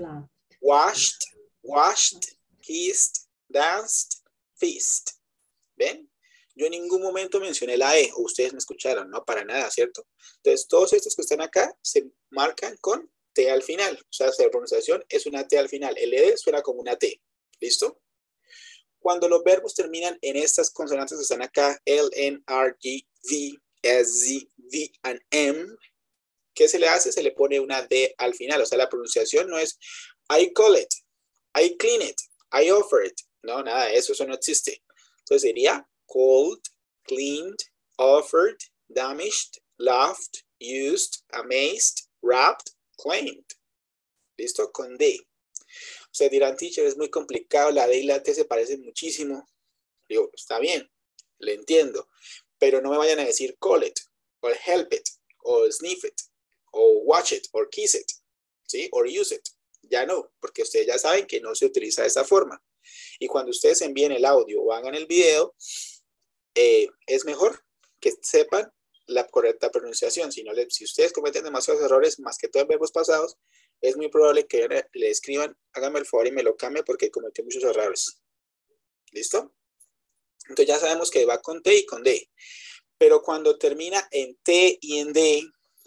Washed. Kissed. Danced. Feast. ¿Ven? Yo en ningún momento mencioné la E, o ustedes me escucharon, no para nada, ¿cierto? Entonces, todos estos que están acá se marcan con T al final. O sea, la pronunciación es una T al final. El ED suena como una T. ¿Listo? Cuando los verbos terminan en estas consonantes que están acá, L, N, R, G, V, S, Z, V, and M, ¿qué se le hace? Se le pone una D al final. O sea, la pronunciación no es I call it, I clean it, I offer it. No, nada de eso, eso no existe. Entonces sería called, cleaned, offered, damaged, laughed, used, amazed, wrapped, claimed. ¿Listo? Con D. O sea, dirán, teacher, es muy complicado, la D y la T se parecen muchísimo. Digo, está bien, le entiendo, pero no me vayan a decir call it, o help it, o sniff it, o watch it, o kiss it, ¿sí? O use it. Ya no, porque ustedes ya saben que no se utiliza de esa forma. Y cuando ustedes envíen el audio o hagan el video, es mejor que sepan la correcta pronunciación. Si ustedes cometen demasiados errores, más que todo en verbos pasados, es muy probable que le escriban, hágame el favor y me lo cambie porque cometió muchos errores. ¿Listo? Entonces ya sabemos que va con T y con D. Pero cuando termina en T y en D,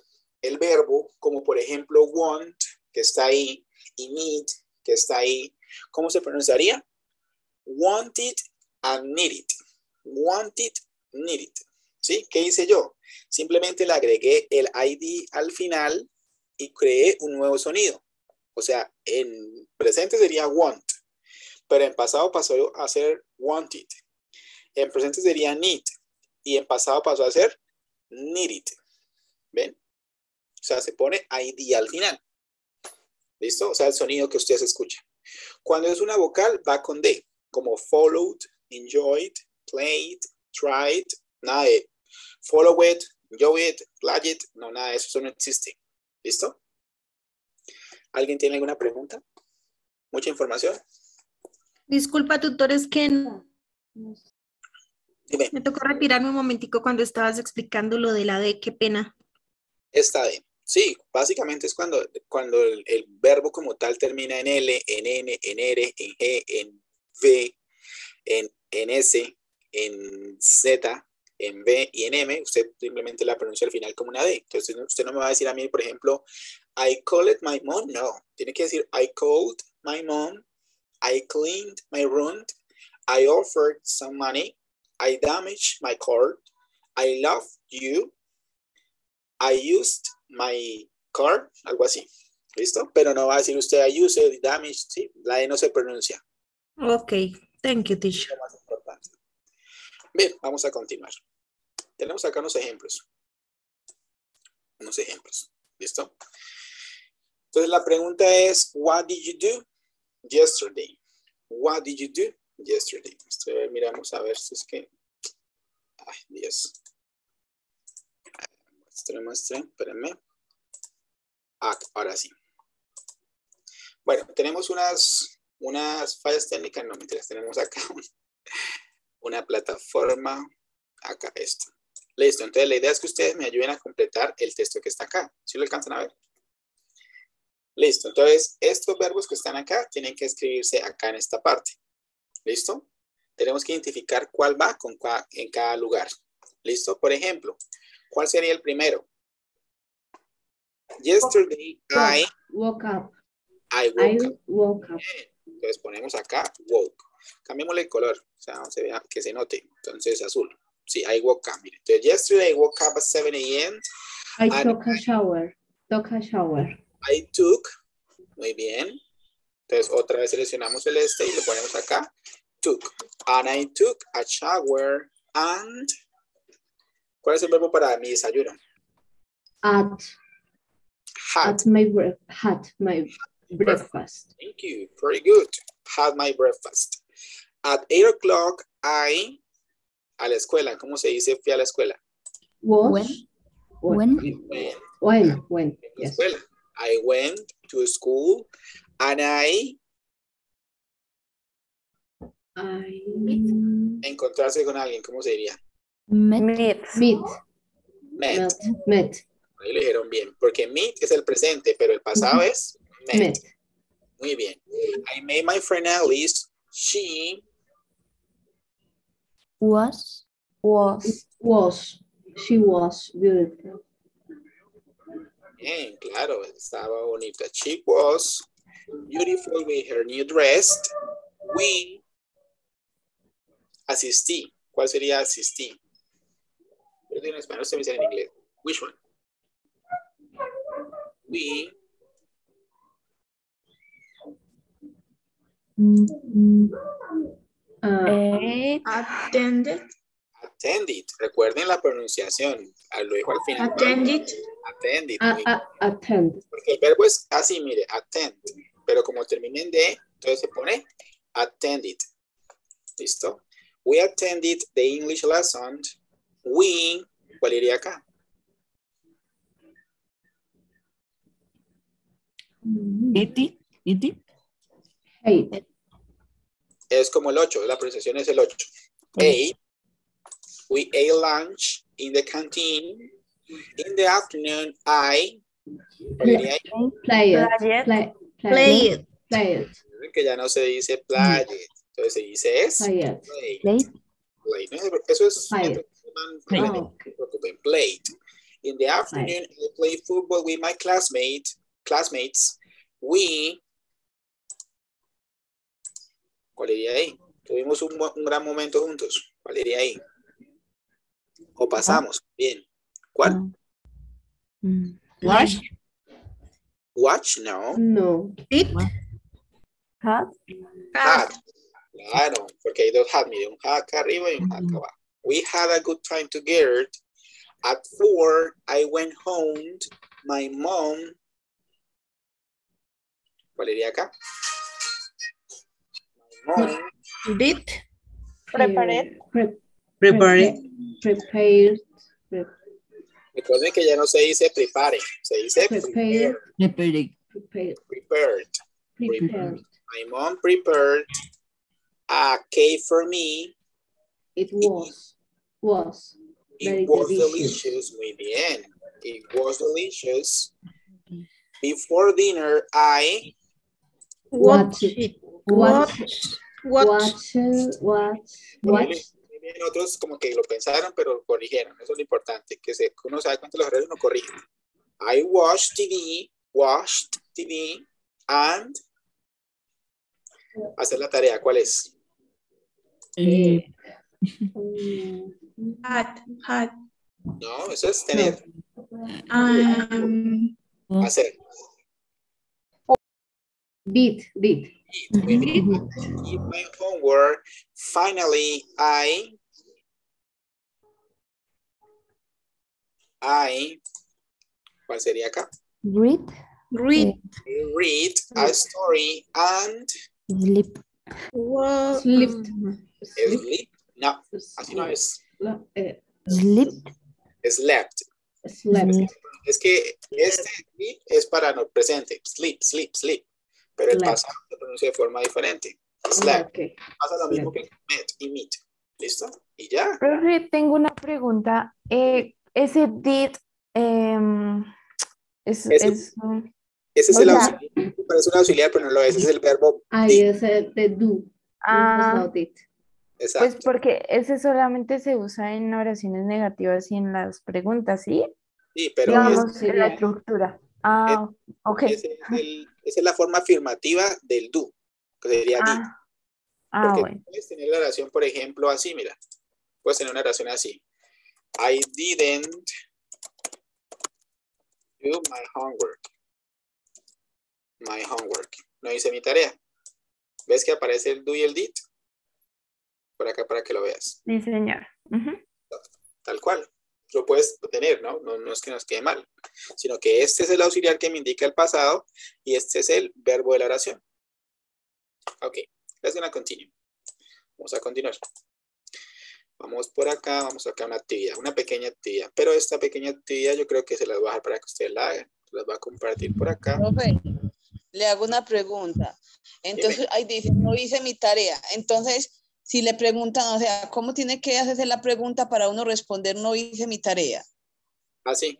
el verbo, como por ejemplo want, que está ahí, y need, que está ahí, ¿cómo se pronunciaría? Wanted and needed. Wanted, needed. ¿Sí? ¿Qué hice yo? Simplemente le agregué el ID al final y creé un nuevo sonido. O sea, en presente sería want, pero en pasado pasó a ser wanted. En presente sería need y en pasado pasó a ser needed. ¿Ven? O sea, se pone ID al final. ¿Listo? O sea, el sonido que ustedes escuchan. Cuando es una vocal, va con D, como followed, enjoyed, played, tried, nada de follow it, enjoy it, play it, no, nada de eso no existe. ¿Listo? ¿Alguien tiene alguna pregunta? ¿Mucha información? Disculpa, tutor, es que Dime. me tocó retirarme un momentico cuando estabas explicando lo de la D, qué pena. Esta D. Sí, básicamente es cuando el verbo como tal termina en L, en N, en R, en G, en V, en S, en Z, en B y en M. Usted simplemente la pronuncia al final como una D. Entonces usted no me va a decir a mí, por ejemplo, I called my mom. No, tiene que decir I called my mom, I cleaned my room, I offered some money, I damaged my car, I love you, I used my car, algo así. ¿Listo? Pero no va a decir usted I used, damaged, ¿sí? La E no se pronuncia. Ok, thank you, teacher. Es lo más importante. Bien, vamos a continuar. Tenemos acá unos ejemplos. ¿Listo? Entonces la pregunta es, what did you do yesterday? What did you do yesterday? Miramos a ver si es que... Ay, Dios. Muestre, espérenme. Ah, ahora sí. Bueno, tenemos unas fallas técnicas, no mentiras, tenemos acá una plataforma, acá esto. Listo, entonces la idea es que ustedes me ayuden a completar el texto que está acá. ¿Sí lo alcanzan a ver? Listo, entonces estos verbos que están acá tienen que escribirse acá en esta parte. ¿Listo? Tenemos que identificar cuál va en cada lugar. ¿Listo? Por ejemplo, ¿cuál sería el primero? Yesterday I woke up. I woke up. Entonces ponemos acá woke. Cambiémosle el color, o sea, se vea que se note. Entonces azul. Sí, I woke up. Miren. Entonces yesterday I woke up at 7 a.m. I took a shower. I took. Muy bien. Entonces otra vez seleccionamos el este y le ponemos acá. Took. And I took a shower and... ¿Cuál es el verbo para mi desayuno? Had my breakfast. Thank you. Very good. Had my breakfast. At 8 o'clock, I... A la escuela. ¿Cómo se dice fui a la escuela? When? Yes. Escuela. I went to school and I... Encontrarse con alguien. ¿Cómo se diría? Meet. Ahí lo dijeron bien. Porque meet es el presente, pero el pasado es met. Muy bien. I made my friend Alice. She was beautiful. Bien, claro, estaba bonita. She was beautiful with her new dress. We asistí. ¿Cuál sería asistí? Yo digo en español, se me dice en inglés. Which one? We Attended. attended. Recuerden la pronunciación. Lo dijo al final. Attended. Attended. Attend. Porque el verbo es así, mire, attend. Pero como termina en D, entonces se pone attended. ¿Listo? We attended the English lesson. We, ¿cuál iría acá? Iti. Es como el 8, la pronunciación es el 8. Ate. We ate lunch in the canteen. In the afternoon, Play it. Que ya no se dice play. Entonces se dice es play. play. Eso es Play. no se preocupen. Played. In the afternoon, I play football with my classmates. We, ¿cuál iría ahí? Tuvimos un gran momento juntos. ¿Cuál iría ahí? O pasamos. Bien. ¿Cuál? Watch. Watch, no. No. Did. Had. Had. Claro, porque hay dos had. Mire, un had acá arriba y un had acá abajo. We had a good time together. At 4, I went home. My mom. ¿Cuál iría acá? My mom. Did. Prepared. Prepare. Prepared. Recuerden que ya no se dice prepare, se dice Prepared. Prepared. Prepared. prepared. My mom prepared a cake for me. It was. It was delicious. Muy bien. It was delicious. Before dinner, I Watch. Muy bien, otros como que lo pensaron, pero corrigieron. Eso es lo importante, que uno sabe cuántos los errores uno corrige. I watched TV, and hacer la tarea. ¿Cuál es? Had. No, eso es tener. Hacer. Did. Muy bien. Did my homework. Finally, ¿cuál sería acá? Read. Read. Read a story and Sleep. sleep. No, así no es. Sleep. Slept. Es que este sleep es para no presente. Sleep. Pero el pasado se pronuncia de forma diferente. Slept. Okay. Pasa lo mismo que met y meet. ¿Listo? Y ya. Profe, tengo una pregunta. Ese did Ese es el auxiliar. Parece un auxiliar, pero no lo es. Es el verbo Ahí did. es el de do. Did. Pues Exacto. porque ese solamente se usa en oraciones negativas y en las preguntas, ¿sí? Sí, pero Digamos, en la estructura. Ok. esa es la forma afirmativa del do, que sería did. Porque Bueno. puedes tener la oración, por ejemplo, así, mira. Puedes tener una oración así. I didn't do my homework. No hice mi tarea. ¿Ves que aparece el do y el did? Por acá para que lo veas. Sí, señor. Tal cual. Lo puedes tener, ¿no? No es que nos quede mal, sino que este es el auxiliar que me indica el pasado y este es el verbo de la oración. Ok, let's gonna continue. Vamos a continuar. Vamos por acá, vamos acá a una actividad, una pequeña actividad. Pero esta pequeña actividad yo creo que se las voy a dejar para que ustedes la hagan. Las voy a compartir por acá. Profe, le hago una pregunta. Entonces, ahí dice, no hice mi tarea. Entonces, si le preguntan, o sea, ¿cómo tiene que hacerse la pregunta para uno responder no hice mi tarea? Así.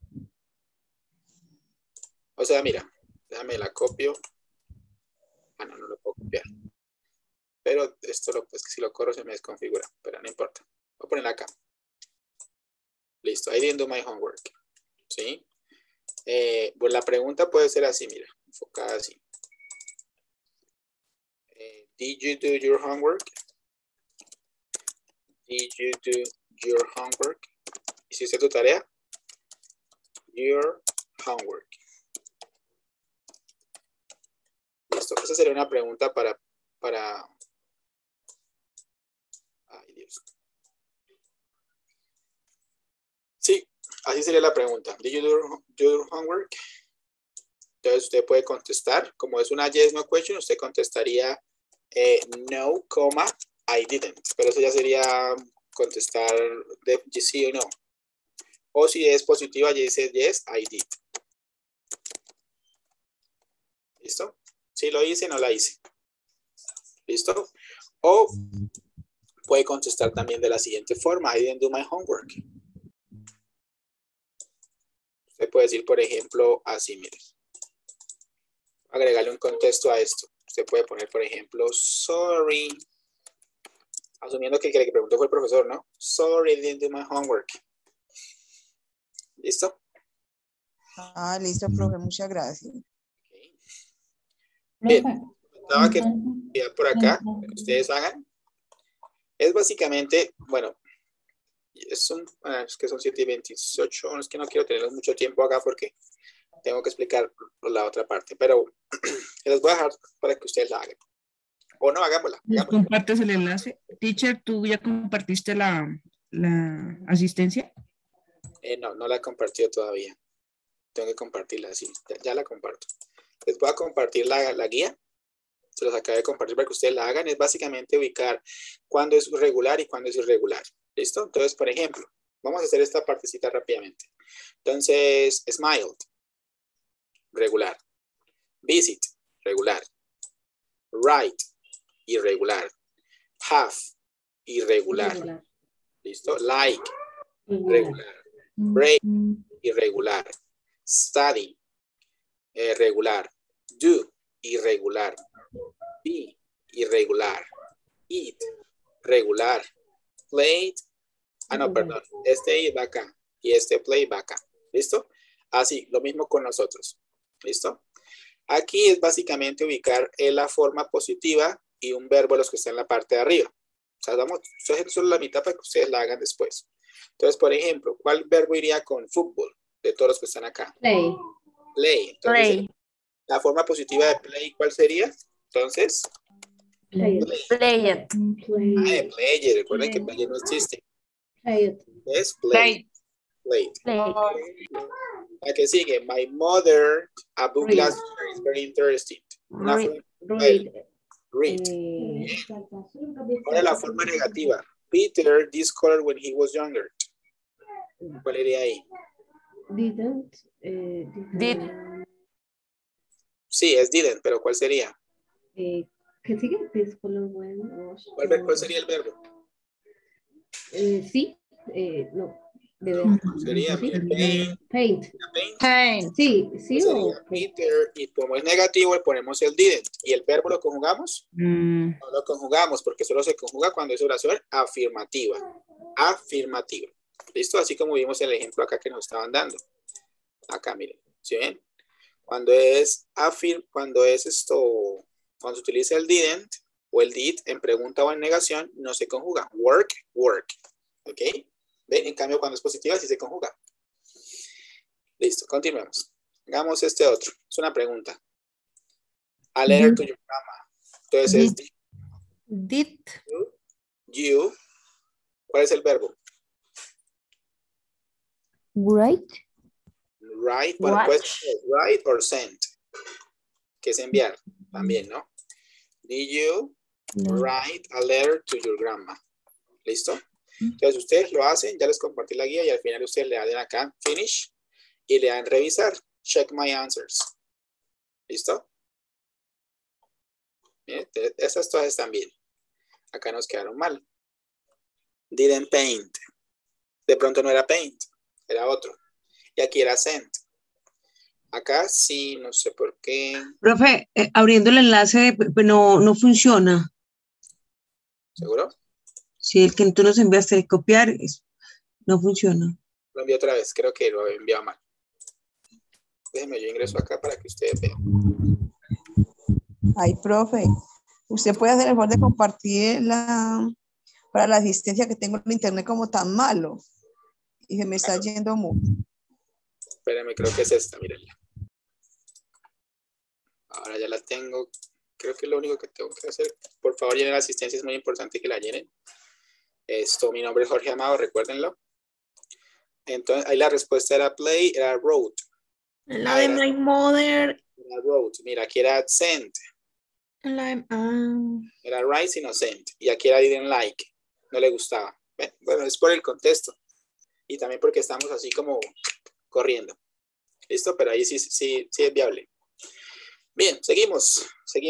O sea, mira, déjame la copio. No lo puedo copiar. Pero esto pues que si lo corro se me desconfigura, pero no importa. Voy a poner acá. Listo, I didn't do my homework. ¿Sí? Pues la pregunta puede ser así, mira, enfocada así. Did you do your homework? Did you do your homework? ¿Hiciste tu tarea? Your homework. Listo, esa sería una pregunta para... Ay, Dios. Sí, así sería la pregunta. Did you do your homework? Entonces usted puede contestar. Como es una yes, no question, usted contestaría no, coma, I didn't. Pero eso ya sería contestar de sí o no. O si es positiva, ya dice yes, I did. ¿Listo? Si lo hice, no la hice. ¿Listo? O puede contestar también de la siguiente forma. I didn't do my homework. Usted puede decir, por ejemplo, así, mire. Agregarle un contexto a esto. Usted puede poner, por ejemplo, sorry. Asumiendo que el que preguntó fue el profesor, ¿no? Sorry, I didn't do my homework. ¿Listo? Ah, listo, profe, muchas gracias. Bien, estaba que ya por acá, para que ustedes hagan. Es básicamente, bueno, es que son 7:28, es que no quiero tener mucho tiempo acá porque tengo que explicar la otra parte, pero les voy a dejar para que ustedes la hagan. O no, hagámosla. ¿Les compartes el enlace? Teacher, ¿tú ya compartiste la asistencia? No la he compartido todavía. Tengo que compartirla, sí, ya la comparto. Les voy a compartir la guía. Se los acabo de compartir para que ustedes la hagan. Es básicamente ubicar cuándo es regular y cuándo es irregular. ¿Listo? Entonces, por ejemplo, vamos a hacer esta partecita rápidamente. Entonces, smiled, regular. Visit, regular. Write, irregular. Have, irregular. ¿Listo? Like, regular. Break, irregular. Study, regular. Do, irregular. Be, irregular. Eat, regular. Play, perdón. Este va acá y este play va acá. ¿Listo? Así, lo mismo con nosotros. ¿Listo? Aquí es básicamente ubicar la forma positiva y un verbo de los que están en la parte de arriba. O sea, vamos a hacer solo la mitad para que ustedes la hagan después. Entonces, por ejemplo, ¿cuál verbo iría con fútbol de todos los que están acá? Play. Play. Entonces, la forma positiva de play, ¿cuál sería? Entonces, Play it. Play it. play it. Recuerden que play it no existe. Play it. Es play. Play. La que sigue, my mother, a book Read. last year is very interesting. Una Read. forma- Read. Read. Ahora la forma negativa. Peter discolored when he was younger. ¿Cuál iría ahí? Didn't. Did. Sí, es didn't, pero ¿cuál sería? ¿Qué sigue? This color when was, ¿Cuál sería el verbo? sí. No. Debe. Sería, ¿Sí? mire, paint. Paint. Paint. Sí, sí Sería o Peter, y como es negativo, le ponemos el didn't. ¿Y el verbo lo conjugamos? No lo conjugamos porque solo se conjuga cuando es oración afirmativa. Afirmativa. ¿Listo? Así como vimos el ejemplo acá que nos estaban dando. Acá, miren. ¿Sí ven? Cuando cuando se utiliza el didn't o el did en pregunta o en negación, no se conjuga. Work, work. ¿Ok? ¿Ven? En cambio, cuando es positiva, sí se conjuga. Listo, continuemos. Hagamos este otro. Es una pregunta. A letter to your grandma. Entonces es Did. you. ¿Cuál es el verbo? Right. Write. Bueno, puede ser write or send. Que es enviar. También, ¿no? Did you write a letter to your grandma? ¿Listo? Entonces ustedes lo hacen, ya les compartí la guía y al final ustedes le dan acá finish y le dan revisar, check my answers. ¿Listo? Bien, estas todas están bien. Acá nos quedaron mal. Didn't paint. De pronto no era paint, era otro. Y aquí era sent. Acá sí, no sé por qué. Profe, abriendo el enlace no funciona. ¿Seguro? Si el que tú nos enviaste de copiar, no funciona. Lo envío otra vez, creo que lo he enviado mal. Déjenme, yo ingreso acá para que ustedes vean. Ay, profe, usted puede hacer el favor de compartir para la asistencia que tengo en internet como tan malo. Y se me está yendo mucho. Espérenme, creo que es esta, mírenla. Ahora ya la tengo. Creo que es lo único que tengo que hacer. Por favor, llenen la asistencia, es muy importante que la llenen. Mi nombre es Jorge Amado, recuérdenlo. Entonces, ahí la respuesta era play, era wrote. La de my mother. Era wrote. Mira, aquí era sent. Era write sino sent. Y aquí era didn't like. No le gustaba. Bueno, es por el contexto. Y también porque estamos así como corriendo. ¿Listo? Pero ahí sí es viable. Bien, seguimos.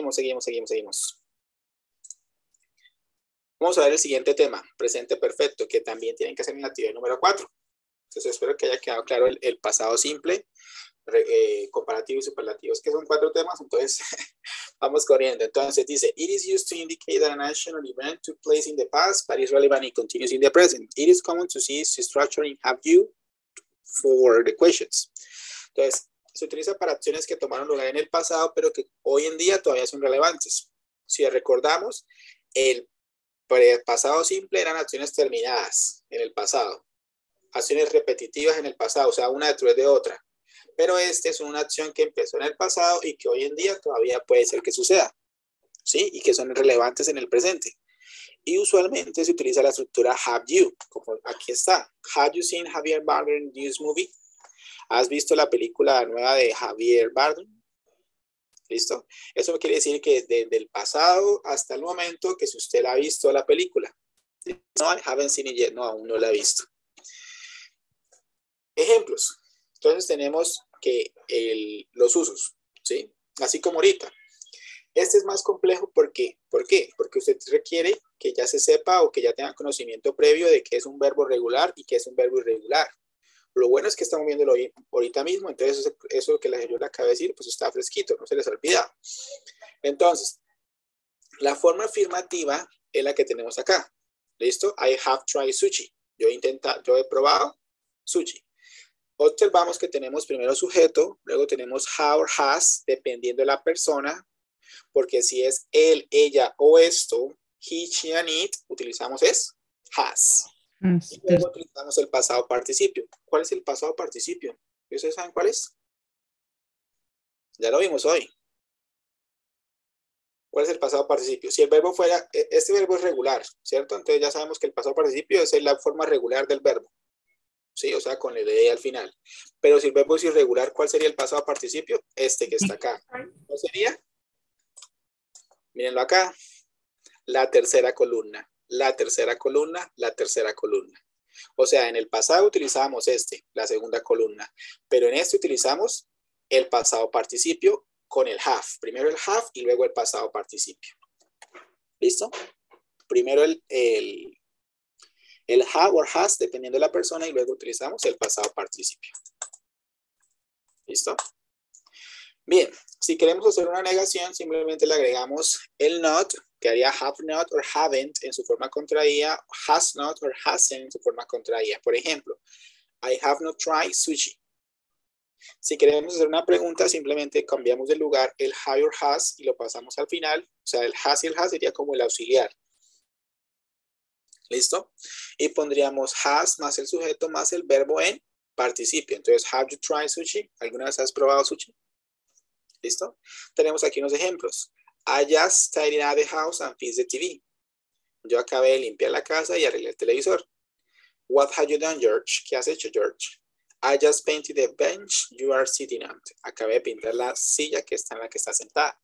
Vamos a ver el siguiente tema, presente perfecto, que también tienen que hacer en la actividad número 4. Entonces espero que haya quedado claro el pasado simple, comparativo y superlativos, que son 4 temas, entonces vamos corriendo. Entonces dice, it is used to indicate that a national event took place in the past, but is relevant and continues in the present. It is common to see structure in have you for the questions. Entonces, se utiliza para acciones que tomaron lugar en el pasado, pero que hoy en día todavía son relevantes. Si recordamos, el pasado simple eran acciones terminadas en el pasado, acciones repetitivas en el pasado, o sea, una detrás de otra. Pero este es una acción que empezó en el pasado y que hoy en día todavía puede ser que suceda, ¿sí? Y que son relevantes en el presente. Y usualmente se utiliza la estructura have you, como aquí está. Have you seen Javier Bardem news movie? ¿Has visto la película nueva de Javier Bardem? ¿Listo? Eso quiere decir que desde el pasado hasta el momento que si usted la ha visto la película. No, I haven't seen it yet. No, aún no la ha visto. Ejemplos. Entonces tenemos que los usos, ¿sí? Así como ahorita. Este es más complejo porque, ¿por qué? Porque usted requiere que ya se sepa o que ya tenga conocimiento previo de qué es un verbo regular y qué es un verbo irregular. Lo bueno es que estamos viéndolo ahorita mismo, entonces eso que yo le acabo de decir, pues está fresquito, no se les ha olvidado. Entonces, la forma afirmativa es la que tenemos acá. ¿Listo? I have tried sushi. Yo he probado sushi. Observamos que tenemos primero sujeto, luego tenemos have or has, dependiendo de la persona, porque si es él, ella o esto, he, she, and it, utilizamos es has. Y luego utilizamos el pasado participio. ¿Cuál es el pasado participio? ¿Ustedes saben cuál es? Ya lo vimos hoy. ¿Cuál es el pasado participio? Si el verbo fuera, este verbo es regular, ¿cierto? Entonces ya sabemos que el pasado participio es la forma regular del verbo. ¿Sí? O sea, con el ED al final. Pero si el verbo es irregular, ¿cuál sería el pasado participio? Este que está acá. ¿Cuál sería? Mírenlo acá. La tercera columna. La tercera columna, la tercera columna. O sea, en el pasado utilizamos la segunda columna, pero en este utilizamos el pasado participio con el have. Primero el have y luego el pasado participio. ¿Listo? Primero el have or has, dependiendo de la persona, y luego utilizamos el pasado participio. ¿Listo? Bien, si queremos hacer una negación, simplemente le agregamos el not, que haría have not or haven't en su forma contraída, has not or hasn't en su forma contraída. Por ejemplo, I have not tried sushi. Si queremos hacer una pregunta, simplemente cambiamos de lugar el have or has y lo pasamos al final. O sea, el has y el has sería como el auxiliar. ¿Listo? Y pondríamos has más el sujeto más el verbo en participio. Entonces, have you tried sushi? ¿Alguna vez has probado sushi? ¿Listo? Tenemos aquí unos ejemplos. I just tidied out the house and fixed the TV. Yo acabé de limpiar la casa y arreglé el televisor. What have you done, George? ¿Qué has hecho, George? I just painted the bench you are sitting on. Acabé de pintar la silla que está en la que está sentada.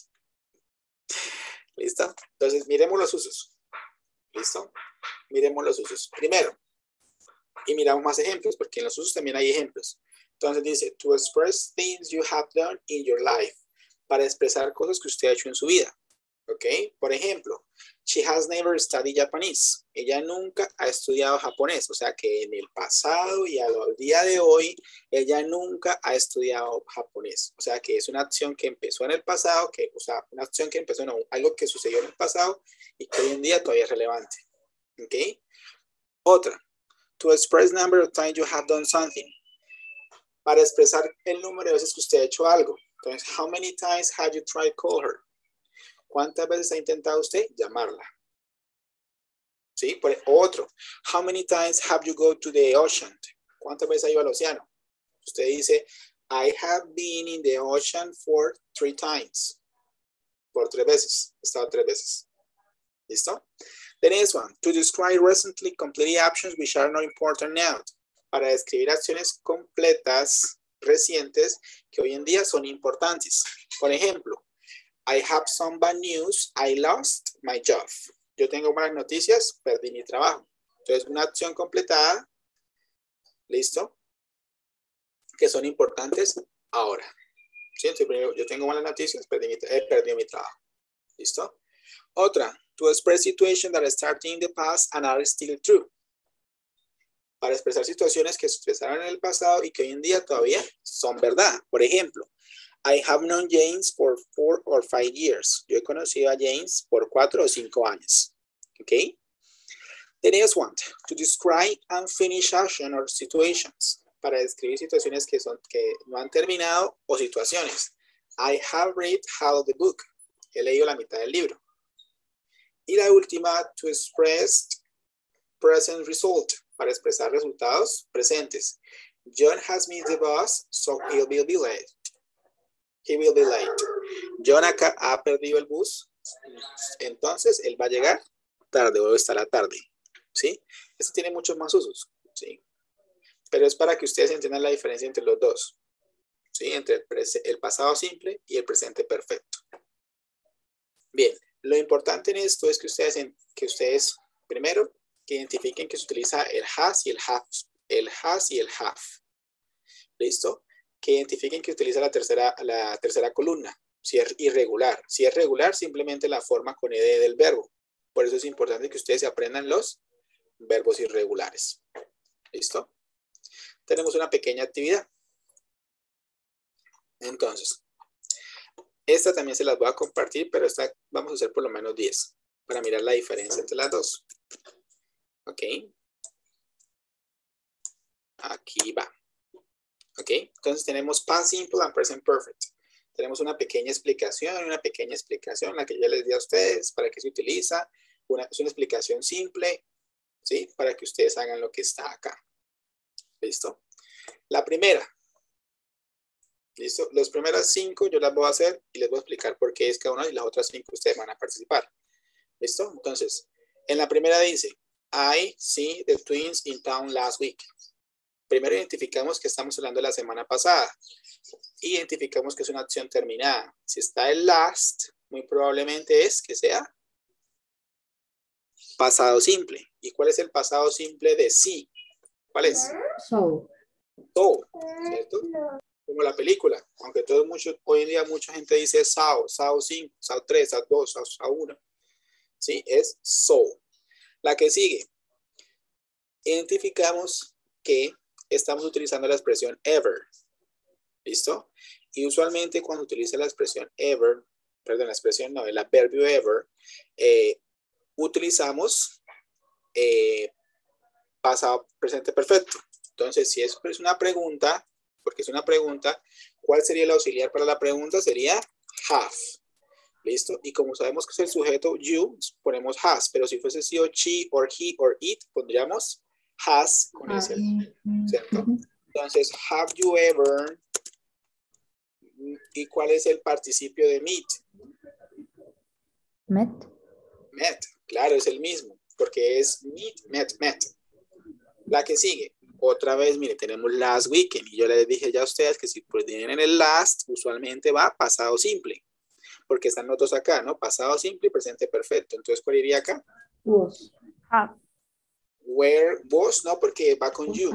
¿Listo? Entonces, miremos los usos. ¿Listo? Miremos los usos. Primero, y miramos más ejemplos, porque en los usos también hay ejemplos. Entonces dice, to express things you have done in your life. Para expresar cosas que usted ha hecho en su vida. ¿Ok? Por ejemplo, she has never studied Japanese. Ella nunca ha estudiado japonés. O sea que en el pasado y al día de hoy, ella nunca ha estudiado japonés. O sea que es una acción que empezó en el pasado, una acción que empezó, no, algo que sucedió en el pasado y que hoy en día todavía es relevante. ¿Ok? Otra. To express number of times you have done something. Para expresar el número de veces que usted ha hecho algo. Entonces, how many times have you tried to call her? ¿Cuántas veces ha intentado usted llamarla? ¿Sí? Otro. How many times have you gone to the ocean? ¿Cuántas veces ha ido al océano? Usted dice, I have been in the ocean for 3 times. Por 3 veces. He estado 3 veces. ¿Listo? The next one. To describe recently completed actions which are not important now. Para describir acciones completas recientes que hoy en día son importantes. Por ejemplo, I have some bad news, I lost my job. Yo tengo malas noticias, perdí mi trabajo. Entonces, una acción completada, ¿listo? Que son importantes ahora. ¿Sí? Entonces, yo tengo malas noticias, perdí mi trabajo. ¿Listo? Otra, to express situations that started in the past and are still true. Para expresar situaciones que se expresaron en el pasado y que hoy en día todavía son verdad. Por ejemplo, I have known James for 4 or 5 years. Yo he conocido a James por 4 o 5 años. ¿Ok? The next one, to describe unfinished action or situations. para describir situaciones que no han terminado o situaciones. I have read half of the book. He leído la mitad del libro. Y la última, to express present result, para expresar resultados presentes. John has missed the bus, so he will be late. He will be late. John acá ha perdido el bus, entonces él va a llegar tarde o estará tarde. ¿Sí? Esto tiene muchos más usos. ¿Sí? Pero es para que ustedes entiendan la diferencia entre los dos. ¿Sí? Entre el pasado simple y el presente perfecto. Bien, lo importante en esto es que ustedes primero, que identifiquen que se utiliza el has y el have. El has y el have. ¿Listo? Que identifiquen que utiliza la tercera columna. Si es irregular. Si es regular, simplemente la forma con ed del verbo. Por eso es importante que ustedes se aprendan los verbos irregulares. ¿Listo? Tenemos una pequeña actividad. Entonces, esta también se las voy a compartir, pero esta vamos a hacer por lo menos 10 para mirar la diferencia entre las dos. Ok. Aquí va. Ok. Entonces tenemos past simple and present perfect. Tenemos una pequeña explicación, la que ya les di a ustedes, para qué se utiliza. Es una explicación simple, ¿sí? Para que ustedes hagan lo que está acá. ¿Listo? La primera. ¿Listo? Las primeras 5 yo las voy a hacer y les voy a explicar por qué es cada una y las otras 5 ustedes van a participar. ¿Listo? Entonces, en la primera dice, I see the twins in town last week. Primero identificamos que estamos hablando de la semana pasada. Identificamos que es una acción terminada. Si está el last, muy probablemente es que sea pasado simple. ¿Y cuál es el pasado simple de sí? ¿Cuál es? So. So, ¿cierto? Como la película. Aunque hoy en día mucha gente dice sao, sao 5, sao 3, sao 2, sao 1. ¿Sí? Es so. La que sigue. Identificamos que estamos utilizando la expresión ever. ¿Listo? Y usualmente cuando utiliza la expresión ever, perdón, la expresión no, el adverbio ever, utilizamos pasado presente perfecto. Entonces, si es una pregunta, porque es una pregunta, ¿cuál sería el auxiliar para la pregunta? Sería have. ¿Listo? Y como sabemos que es el sujeto you, ponemos has, pero si fuese sí o she, or he, or it, pondríamos has con ese, ¿cierto? Entonces, have you ever, ¿y cuál es el participio de meet? Met. Met, claro, es el mismo, porque es meet, met. La que sigue, otra vez, mire, tenemos last weekend, y yo les dije ya a ustedes que si tienen el last, usualmente va pasado simple, porque están los dos acá, ¿no? Pasado simple y presente perfecto. Entonces, ¿cuál iría acá? Was. Where was, no, porque va con you.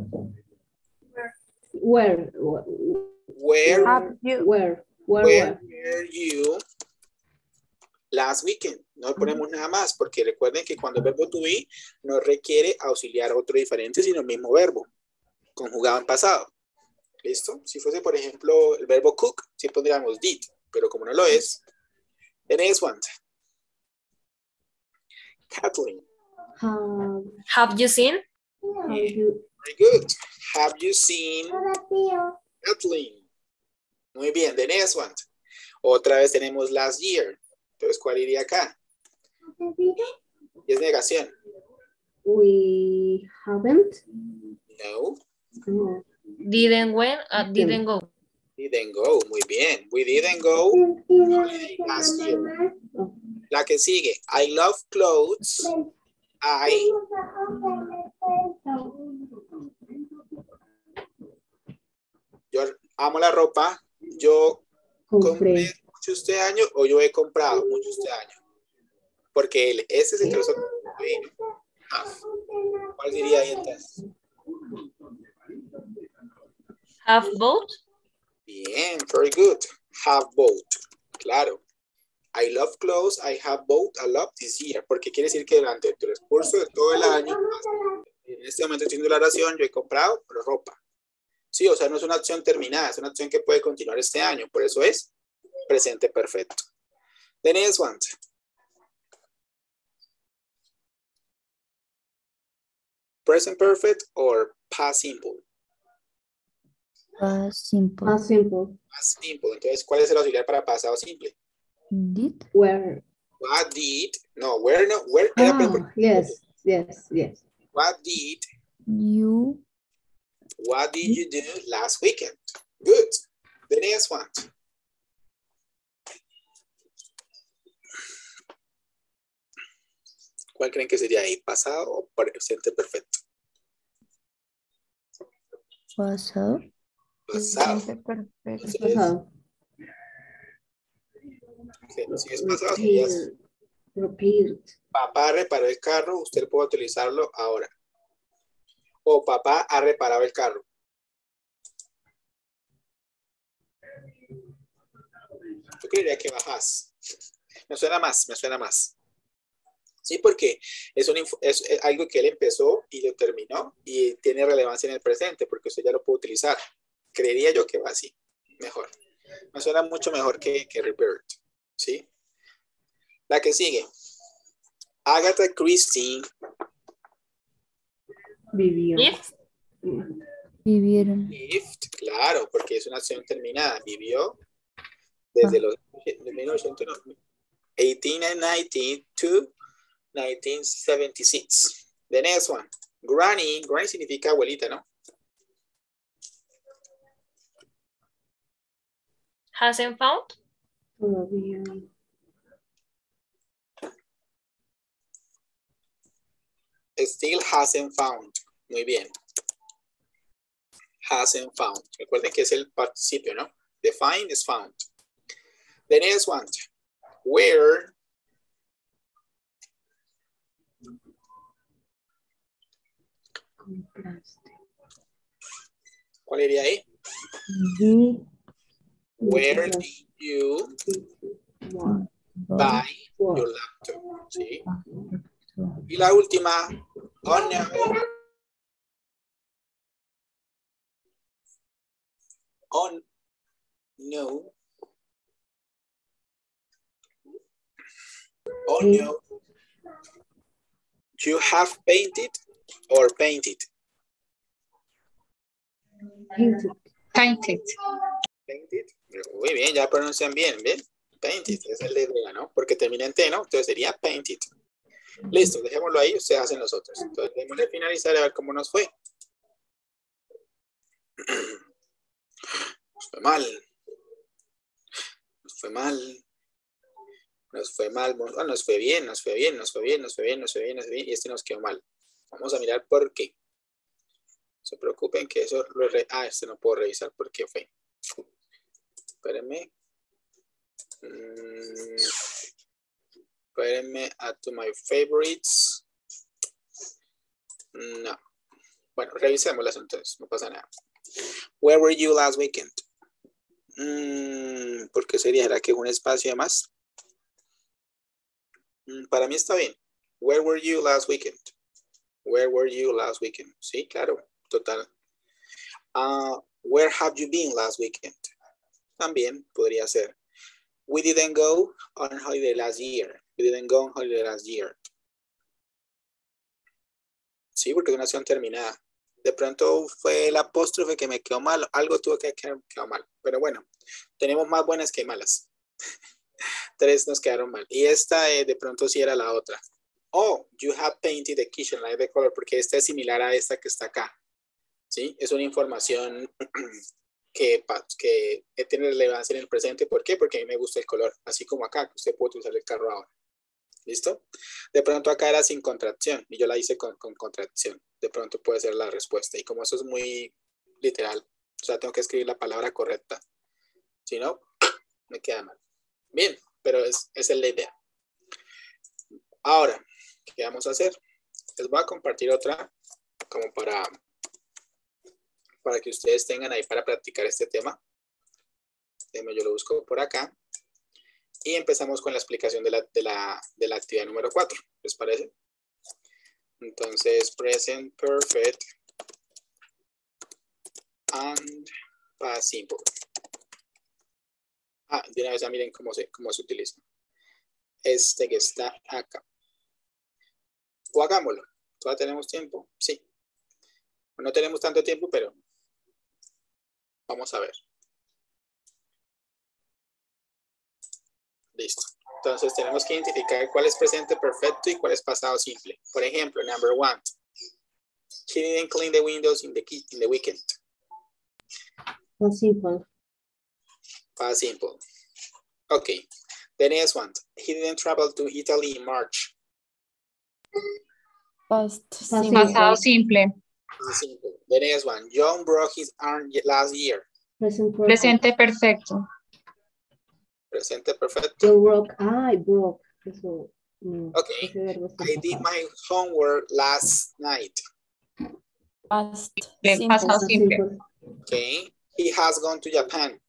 Where. Where Where. were you last weekend? No ponemos nada más, porque recuerden que cuando el verbo to be no requiere auxiliar otro diferente, sino el mismo verbo, conjugado en pasado. ¿Listo? Si fuese, por ejemplo, el verbo cook, sí pondríamos did, pero como no lo es, the next one. Kathleen. Have you seen? Very good. Have you seen Kathleen? Muy bien, the next one. Otra vez tenemos last year. Entonces, ¿cuál iría acá? Y es negación. We haven't. No. Didn't went, didn't go. Didn't go. Muy bien. We didn't go last year. La que sigue. I love clothes. Yo amo la ropa. Yo compré mucho este año o yo he comprado mucho este año. Porque ese es el que los otros. ¿Cuál diría ahí entonces? Have both? Bien, very good. Have both. Claro. I love clothes. I have both a lot this year. Porque quiere decir que durante el transcurso de todo el año, en este momento haciendo la oración, yo he comprado ropa. Sí, o sea, no es una acción terminada, es una acción que puede continuar este año. Por eso es presente perfecto. The next one. Present perfect or past simple. Past simple. Past simple. Past simple. Entonces, ¿cuál es el auxiliar para pasado simple? Did. Where. What did, no, where no, where era Ah, yes, yes, yes. What did You. you do last weekend? Good. The next one. ¿Cuál creen que sería ahí? ¿Pasado o presente perfecto? Pasado. Pasado. Presente perfecto. Entonces, Pasado. si es pasado, sería Repeat. papá reparó el carro, usted puede utilizarlo ahora. O papá ha reparado el carro. Yo creería que bajas. Me suena más, me suena más. Sí, porque es algo que él empezó y lo terminó y tiene relevancia en el presente porque usted ya lo puede utilizar. Creería yo que va así, mejor. Me suena mucho mejor que revert, ¿sí? La que sigue. Agatha Christie. Vivió. If. Vivieron. Lived, claro, porque es una acción terminada. Vivió desde los 1890 to 1976. The next one. Granny. Granny significa abuelita, ¿no? Hasn't found. Todavía. Still hasn't found. Muy bien. Hasn't found. Recuerden que es el participio, ¿no? The find is found. The next one. Where. Compraste. ¿Cuál iría ahí? Did. Where did you buy your laptop? ¿Sí? Y la última. Oh no. Oh no. Oh no. You have painted or painted? Painted. Painted. Painted. Muy bien, ya pronuncian bien, ¿bien? Painted, es el de idea, ¿no? Porque termina en T, ¿no? Entonces sería painted. Listo, dejémoslo ahí, ustedes hacen los otros. Entonces, démosle finalizar a ver cómo nos fue. Nos fue mal. Nos fue mal. Nos fue mal. Bueno, nos fue bien, nos fue bien, nos fue bien, nos fue bien, nos fue bien, nos fue bien. Y este nos quedó mal. Vamos a mirar por qué. No se preocupen que eso lo... este no puedo revisar por qué fue. Espérenme. Espérenme. Add to my favorites. No. Bueno, revisémoslas entonces. No pasa nada. Where were you last weekend? ¿Por qué sería? ¿Será que un espacio de más? Para mí está bien. Where were you last weekend? Where were you last weekend? Sí, claro. Total. Where have you been last weekend? También podría ser. We didn't go on holiday last year. We didn't go on holiday last year. Sí, porque es una acción terminada. De pronto fue el apóstrofe que me quedó mal. Algo tuvo que quedar mal. Pero bueno, tenemos más buenas que malas. 3 nos quedaron mal. Y esta de pronto sí era la otra. Oh, you have painted the kitchen like the color. Porque esta es similar a esta que está acá. ¿Sí? Es una información que tiene relevancia en el presente. ¿Por qué? Porque a mí me gusta el color. Así como acá, que usted puede utilizar el carro ahora. ¿Listo? De pronto acá era sin contracción y yo la hice con contracción. De pronto puede ser la respuesta. Y como eso es muy literal, o sea, tengo que escribir la palabra correcta. Si no, me queda mal. Bien, pero esa es la idea. Ahora, ¿qué vamos a hacer? Les voy a compartir otra como para que ustedes tengan ahí para practicar este tema. Déjenme, yo lo busco por acá. Y empezamos con la explicación de la actividad número 4. ¿Les parece? Entonces, present perfect and past simple. De una vez ya miren cómo se utiliza. Este que está acá. O hagámoslo. ¿Todavía tenemos tiempo? Sí. No tenemos tanto tiempo, pero Vamos a ver. Listo. Entonces tenemos que identificar cuál es presente perfecto y cuál es pasado simple. Por ejemplo, number 1. He didn't clean the windows in the weekend. Past simple. Past simple. Okay. The next one. He didn't travel to Italy in March. Past Pasado simple. Past simple. The next one. John broke his arm last year. Present perfect. Presente perfecto. Presente perfecto. Yo broke. I broke. Eso, Okay. ese verbo está I did pasado. my homework last night. Pasado Past simple. simple. Okay. He has gone to Japan.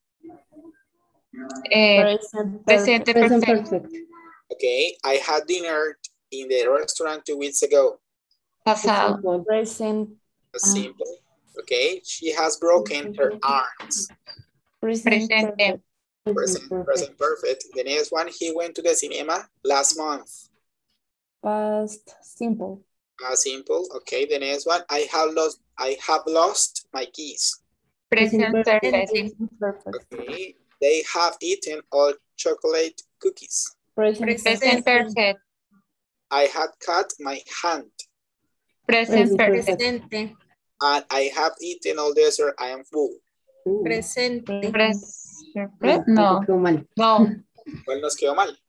Presente Present perfecto. perfect. Okay. I had dinner in the restaurant 2 weeks ago. Pasado. Simple. Present. Simple. Okay. She has broken her arms. Presente. Present perfect. The next one, he went to the cinema last month. Past simple. Simple. Okay. The next one, I have lost my keys. Present perfect. Okay. They have eaten all chocolate cookies. Present perfect. I had cut my hand. Present perfect. Presente. And I have eaten all dessert. I am full. Presente. No. Quedó mal. No. ¿Cuál nos quedó mal?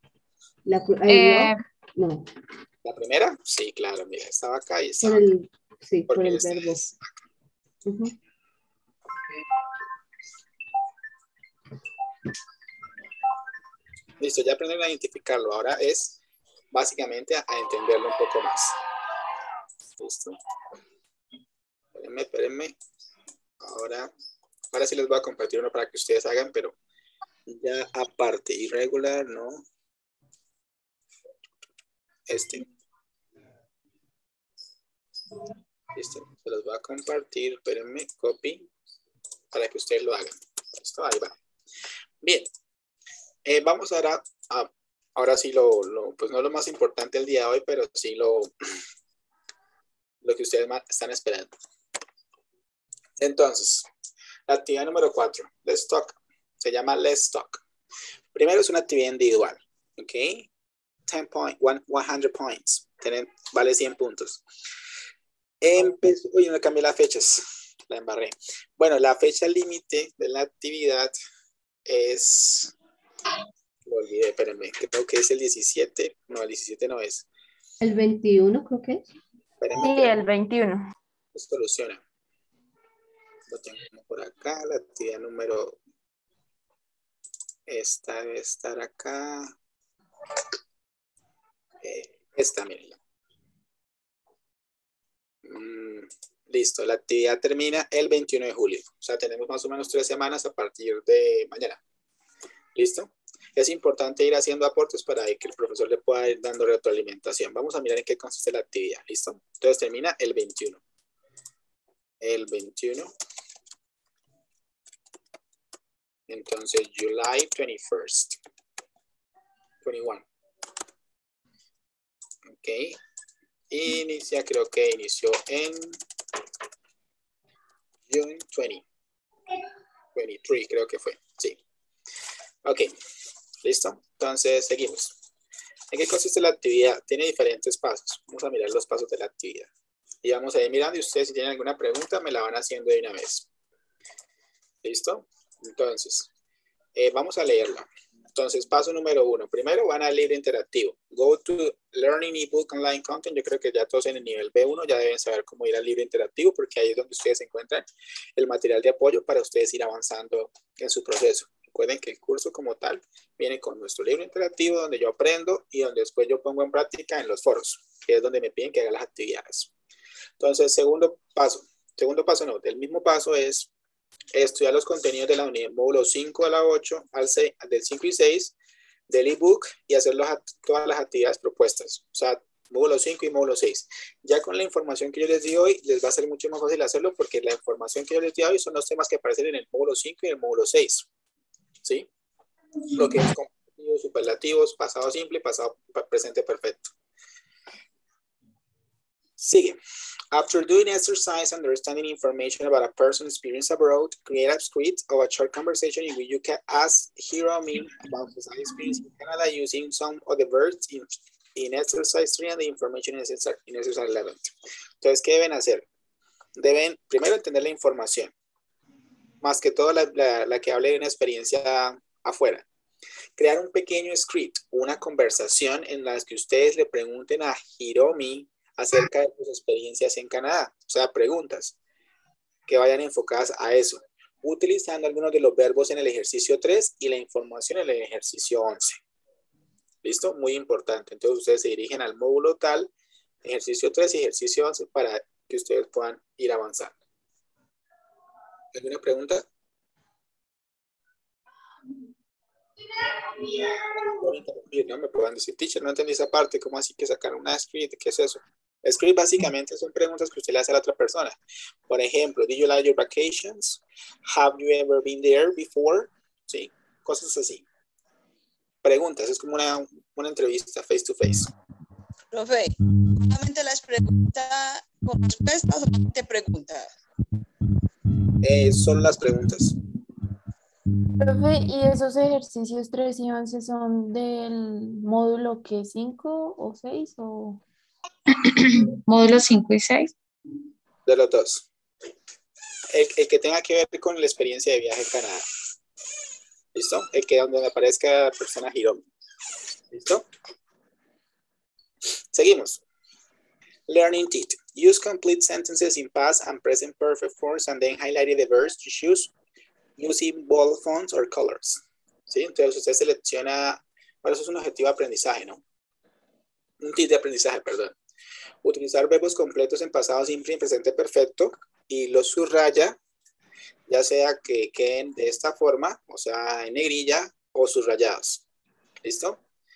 No. ¿La primera? Sí, claro. Mira, estaba acá y Por estaba el, sí, Porque por el este verbo. es Ujú. Listo, ya aprendieron a identificarlo. Ahora es básicamente a entenderlo un poco más. Listo. Espérenme. Ahora sí les voy a compartir uno para que ustedes hagan, pero ya aparte. Irregular, no. Este. Listo. Se los voy a compartir. Espérenme. Copy. Para que ustedes lo hagan. Listo, ahí va. Bien. Vamos ahora a, ahora sí pues no lo más importante del día de hoy, pero sí lo que ustedes están esperando. Entonces, la actividad número 4, Let's Talk, se llama Let's Talk. Primero es una actividad individual, ¿ok? 100 points, vale 100 puntos. Uy, no cambié las fechas, la embarré. Bueno, la fecha límite de la actividad es... Lo olvidé, espérenme, creo que es el 17. No, el 17 no es. El 21 creo que es. Espérenme, Sí, el 21. soluciona. Lo tengo por acá, la actividad número... Esta debe estar acá. Esta, mírenla. Listo, la actividad termina el 21 de julio. O sea, tenemos más o menos 3 semanas a partir de mañana. ¿Listo? Es importante ir haciendo aportes para que el profesor le pueda ir dando retroalimentación. Vamos a mirar en qué consiste la actividad. ¿Listo? Entonces termina el 21. El 21. Entonces, July 21st. 21. Ok. Creo que inició en June 20. 23 creo que fue. Sí. Ok. ¿Listo? Entonces, seguimos. ¿En qué consiste la actividad? Tiene diferentes pasos. Vamos a mirar los pasos de la actividad. Y vamos a ir mirando y ustedes si tienen alguna pregunta me la van haciendo de una vez. ¿Listo? Entonces, vamos a leerla. Entonces, paso número 1. Primero van al libro interactivo. Go to Learning ebook online content. Yo creo que ya todos en el nivel B1 ya deben saber cómo ir al libro interactivo porque ahí es donde ustedes encuentran el material de apoyo para ustedes ir avanzando en su proceso. Recuerden que el curso como tal viene con nuestro libro interactivo donde yo aprendo y donde después yo pongo en práctica en los foros, que es donde me piden que haga las actividades. Entonces, segundo paso no, del mismo paso es estudiar los contenidos de la unidad módulo 5 a la 8, del 5 y 6, del ebook y hacer todas las actividades propuestas. O sea, módulo 5 y módulo 6. Ya con la información que yo les di hoy, les va a ser mucho más fácil hacerlo porque la información que yo les di hoy son los temas que aparecen en el módulo 5 y el módulo 6. ¿Sí? Lo que es comparativos, superlativos, pasado simple, pasado presente perfecto. Sigue. After doing exercise, understanding information about a person's experience abroad, create a script of a short conversation in which you can ask Hiromi about his experience in Canada using some of the verbs in exercise 3 and the information in exercise 11. Entonces, ¿qué deben hacer? Deben primero entender la información, más que todo la que hable de una experiencia afuera. Crear un pequeño script, una conversación en la que ustedes le pregunten a Hiromi acerca de sus experiencias en Canadá. O sea, preguntas que vayan enfocadas a eso, utilizando algunos de los verbos en el ejercicio 3 y la información en el ejercicio 11. ¿Listo? Muy importante. Entonces ustedes se dirigen al módulo tal, ejercicio 3 y ejercicio 11 para que ustedes puedan ir avanzando. ¿Alguna pregunta? No me puedan decir, teacher, no entendí esa parte. ¿Cómo así que sacar una script? ¿Qué es eso? Script básicamente son preguntas que usted le hace a la otra persona. Por ejemplo, did you like your vacations? Have you ever been there before? Sí, cosas así. Preguntas, es como una entrevista face to face. Profe, ¿solamente las preguntas con respuesta o solamente preguntas? Son las preguntas. Profe, ¿y esos ejercicios 3 y 11 son del módulo que 5 o 6 o...? Módulos 5 y 6. De los dos. El que tenga que ver con la experiencia de viaje en Canadá. ¿Listo? El que donde aparezca la persona Hiromi. ¿Listo? Seguimos. Learning TEET. Use complete sentences in past and present perfect forms and then highlight the verbs to choose using bold fonts or colors. ¿Sí? Entonces usted selecciona, bueno, eso es un objetivo de aprendizaje, ¿no? Un tip de aprendizaje, perdón. Utilizar verbos completos en pasado simple y en presente perfecto y los subraya, ya sea que queden de esta forma, o sea, en negrilla o subrayados. ¿Listo?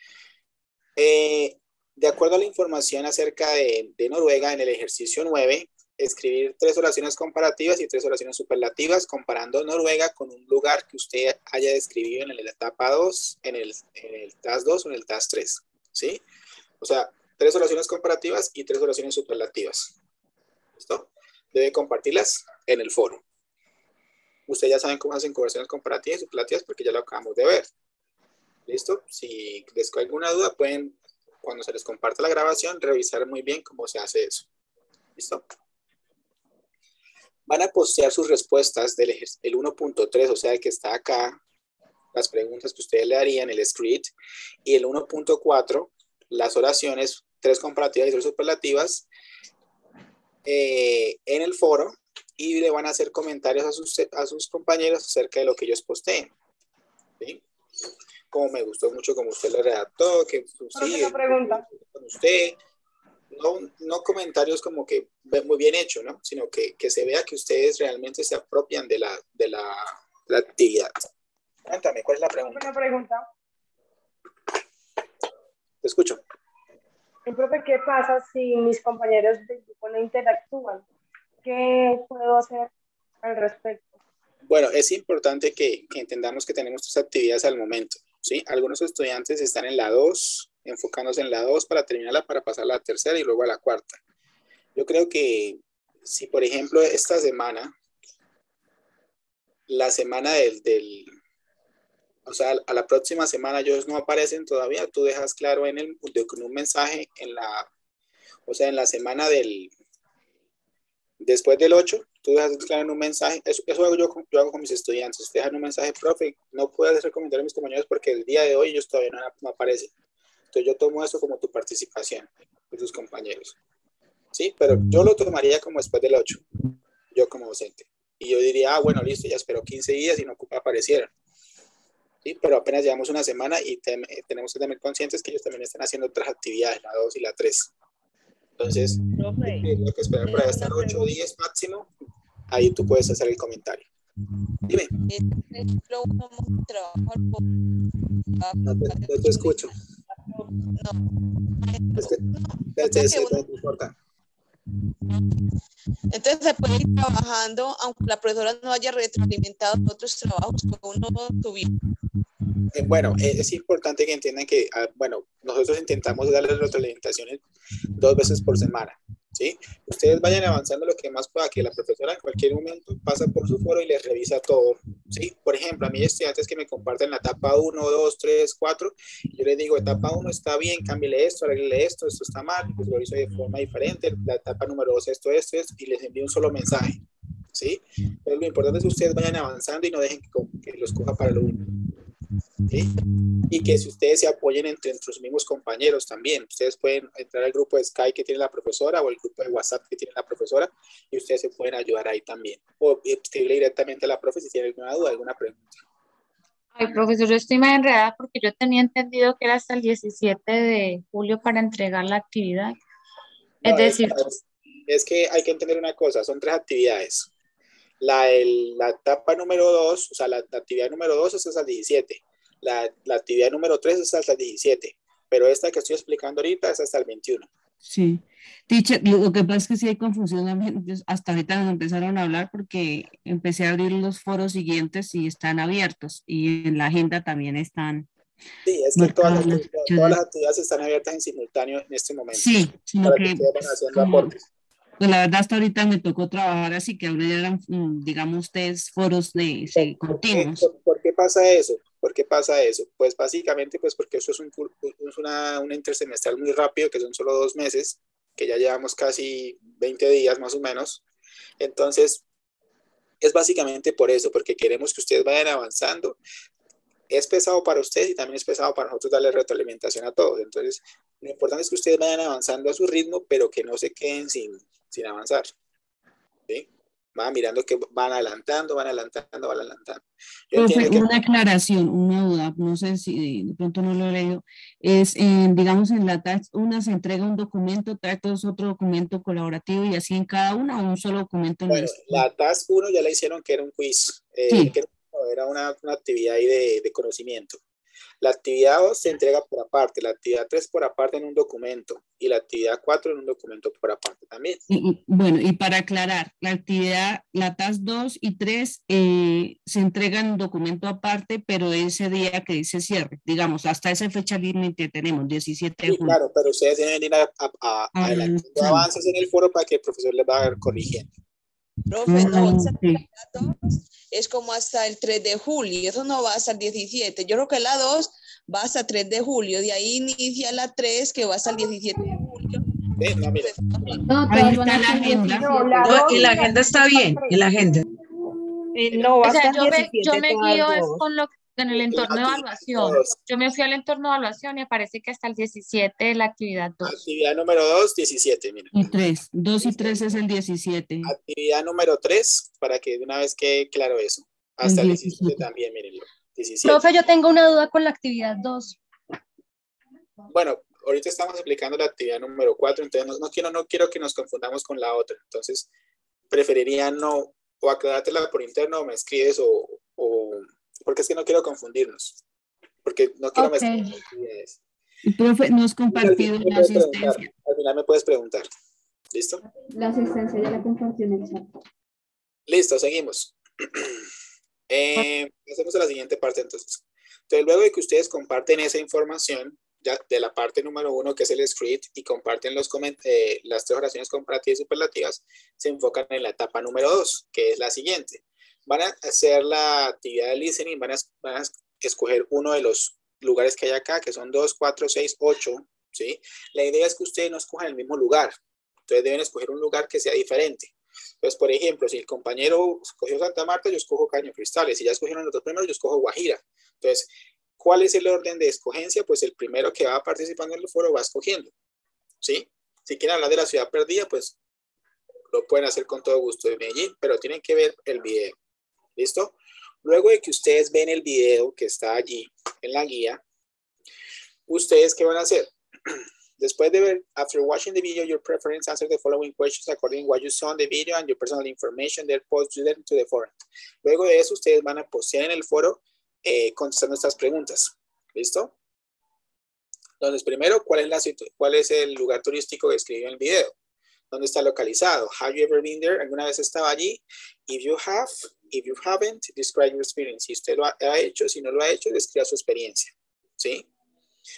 De acuerdo a la información acerca de Noruega en el ejercicio 9, escribir 3 oraciones comparativas y 3 oraciones superlativas comparando Noruega con un lugar que usted haya describido en la etapa 2, en el TAS 2 o en el TAS 3. ¿Sí? O sea, 3 oraciones comparativas y 3 oraciones superlativas. ¿Listo? Debe compartirlas en el foro. Ustedes ya saben cómo hacen conversaciones comparativas y superlativas porque ya lo acabamos de ver. ¿Listo? Si les queda alguna duda, pueden, cuando se les comparta la grabación, revisar muy bien cómo se hace eso. ¿Listo? Van a postear sus respuestas del 1.3, o sea, el que está acá, las preguntas que ustedes le harían, el script, y el 1.4, las oraciones, 3 comparativas y 3 superlativas, en el foro, y le van a hacer comentarios a sus compañeros acerca de lo que ellos posteen. ¿Sí? Como me gustó mucho como usted lo redactó, que sí, pregunta. Con usted, no comentarios como que muy bien hecho, ¿no? Sino que se vea que ustedes realmente se apropian de la actividad. Cuéntame, ¿cuál es la pregunta? Una pregunta. Te escucho. Profe, ¿qué pasa si mis compañeros de grupo no interactúan? ¿Qué puedo hacer al respecto? Bueno, es importante que entendamos que tenemos 3 actividades al momento, ¿sí? Algunos estudiantes están en la 2, enfocándose en la 2 para terminarla, para pasar a la tercera y luego a la cuarta. Yo creo que si, por ejemplo, esta semana, la semana o sea, a la próxima semana ellos no aparecen todavía, tú dejas claro con un mensaje en la semana después del 8, tú dejas claro en un mensaje, eso hago yo hago con mis estudiantes, ustedes dejan un mensaje, profe, no puedo hacer comentarios a mis compañeros porque el día de hoy ellos todavía no aparecen. Entonces yo tomo eso como tu participación de tus compañeros. ¿Sí? Pero yo lo tomaría como después del 8, yo como docente. Y yo diría, bueno, listo, ya espero 15 días y no aparecieron. ¿Sí? Pero apenas llevamos una semana y tenemos que tener conscientes que ellos también están haciendo otras actividades, la 2 y la 3. Entonces, tengo que esperar para estar 8 o 10 máximo, ahí tú puedes hacer el comentario. Dime. No te escucho. No importa. Entonces se puede ir trabajando aunque la profesora no haya retroalimentado otros trabajos que uno tuviera. Bueno, es importante que entiendan que, bueno, nosotros intentamos darles retroalimentaciones 2 veces por semana, ¿sí? Ustedes vayan avanzando lo que más pueda, que la profesora en cualquier momento pasa por su foro y les revisa todo, ¿sí? Por ejemplo, a mí hay estudiantes que me comparten la etapa 1, 2, 3, 4, yo les digo, etapa 1 está bien, cámbiale esto, arregle esto está mal, pues lo hizo de forma diferente, la etapa número 2 esto, y les envío un solo mensaje, ¿sí? Pero lo importante es que ustedes vayan avanzando y no dejen que los coja para lo único, ¿sí? Y que si ustedes se apoyen entre sus mismos compañeros también, ustedes pueden entrar al grupo de Skype que tiene la profesora o el grupo de WhatsApp que tiene la profesora y ustedes se pueden ayudar ahí también, o escribirle directamente a la profe si tienen alguna duda, alguna pregunta. Ay, profesor, yo estoy más enredada porque yo tenía entendido que era hasta el 17 de julio para entregar la actividad. No, Es decir, es que hay que entender una cosa, son 3 actividades. La etapa número 2, o sea, la actividad número 2 es hasta el 17. La actividad número 3 es hasta el 17. Pero esta que estoy explicando ahorita es hasta el 21. Sí. Teacher, lo que pasa es que sí hay confusión también. Hasta ahorita nos empezaron a hablar porque empecé a abrir los foros siguientes y están abiertos. Y en la agenda también están. Sí, es que todas las actividades están abiertas en simultáneo en este momento. Sí, sino para que ustedes van haciendo como, aportes. pues la verdad hasta ahorita me tocó trabajar así que ahora eran, digamos, ustedes foros de continuos. ¿Por qué pasa eso? ¿Por qué pasa eso? Pues básicamente pues porque eso es una intersemestral muy rápido, que son solo 2 meses, que ya llevamos casi 20 días más o menos. Entonces, es básicamente por eso, porque queremos que ustedes vayan avanzando. Es pesado para ustedes y también es pesado para nosotros darle retroalimentación a todos. Entonces, lo importante es que ustedes vayan avanzando a su ritmo, pero que no se queden sin avanzar. ¿Sí? Van mirando que van adelantando. Yo Profe, entiendo una aclaración, una duda, no sé si de pronto no lo he leído, es, digamos, en la task 1 se entrega un documento, trae todos otro documento colaborativo y así en cada una o un solo documento. Bueno, la task 1 ya la hicieron que era un quiz, sí. Era una actividad ahí de conocimiento. La actividad 2 se entrega por aparte, la actividad 3 por aparte en un documento y la actividad 4 en un documento por aparte también. Bueno, y para aclarar, la actividad, la task 2 y 3 se entregan un documento aparte, pero ese día que dice cierre, digamos, hasta esa fecha límite tenemos, 17 de junio. Claro, pero ustedes deben ir adelantando avances en el foro para que el profesor les va a ir corrigiendo. Profe, no, es como hasta el 3 de julio, eso no va hasta el 17. Yo creo que la 2 va hasta el 3 de julio, de ahí inicia la 3 que va hasta el 17 de julio. No, mira. Ahí está la agenda. No, y la agenda está bien, en la agenda. No, o sea, hasta el 17 yo me guío es todas. con lo en el entorno de evaluación. Yo me fui al entorno de evaluación y aparece que hasta el 17 la actividad 2. Actividad número 2, 17, miren. Y 3, 2 y 3 es el 17. Actividad número 3, para que de una vez quede claro eso. Hasta el 17 también, mírenlo. 17. Profe, yo tengo una duda con la actividad 2. Bueno, ahorita estamos explicando la actividad número 4, entonces no quiero que nos confundamos con la otra. Entonces, preferiría no, o aclarártela por interno, o me escribes, o porque es que no quiero confundirnos. Porque no quiero mezclar las actividades. Profe, nos compartió la asistencia. Al final me puedes preguntar. ¿Listo? La asistencia ya la compartió en el chat. Listo, seguimos. Pasemos a la siguiente parte entonces. Entonces, luego de que ustedes comparten esa información, ya de la parte número 1, que es el script, y comparten las 3 oraciones comparativas y superlativas, se enfocan en la etapa número 2, que es la siguiente. Van a hacer la actividad de listening, van a escoger uno de los lugares que hay acá, que son 2, 4, 6, 8, ¿sí? La idea es que ustedes no escojan el mismo lugar. Entonces deben escoger un lugar que sea diferente. Entonces, por ejemplo, si el compañero escogió Santa Marta, yo escojo Caño Cristales. Si ya escogieron los 2 primeros, yo escojo Guajira. Entonces, ¿cuál es el orden de escogencia? Pues el primero que va participando en el foro va escogiendo, ¿sí? Si quieren hablar de la ciudad perdida, pues lo pueden hacer con todo gusto de Medellín, pero tienen que ver el video. ¿Listo? Luego de que ustedes ven el video que está allí en la guía, ¿ustedes qué van a hacer? Después de ver, after watching the video, your preference, answer the following questions according to what you saw in the video and your personal information, then post them to the forum. Luego de eso, ustedes van a postear en el foro contestando estas preguntas. ¿Listo? Entonces, primero, ¿cuál es el lugar turístico que escribió en el video? ¿Dónde está localizado? Have you ever been there? ¿Alguna vez estaba allí? If you have, if you haven't, describe your experience. Si usted lo ha hecho, si no lo ha hecho, describa su experiencia. ¿Sí?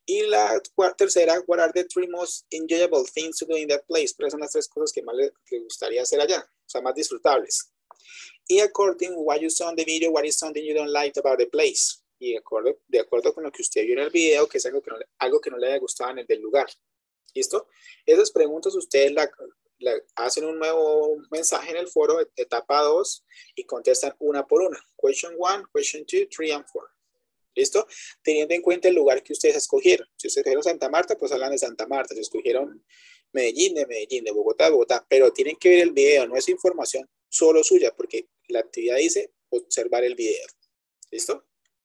Y la tercera, what are the three most enjoyable things to do in that place? ¿Cuáles son las tres cosas que más le gustaría hacer allá? O sea, más disfrutables. Y according to what you saw in the video, what is something you don't like about the place? Y de acuerdo con lo que usted vio en el video, que es algo que no le haya gustado en el del lugar. ¿Listo? Esas preguntas ustedes hacen un nuevo mensaje en el foro, etapa 2, y contestan una por una. Question 1, question 2, 3 and 4. ¿Listo? Teniendo en cuenta el lugar que ustedes escogieron. Si ustedes escogieron Santa Marta, pues hablan de Santa Marta. Si escogieron Medellín, de Bogotá, de Bogotá. Pero tienen que ver el video, no es información solo suya, porque la actividad dice observar el video. ¿Listo?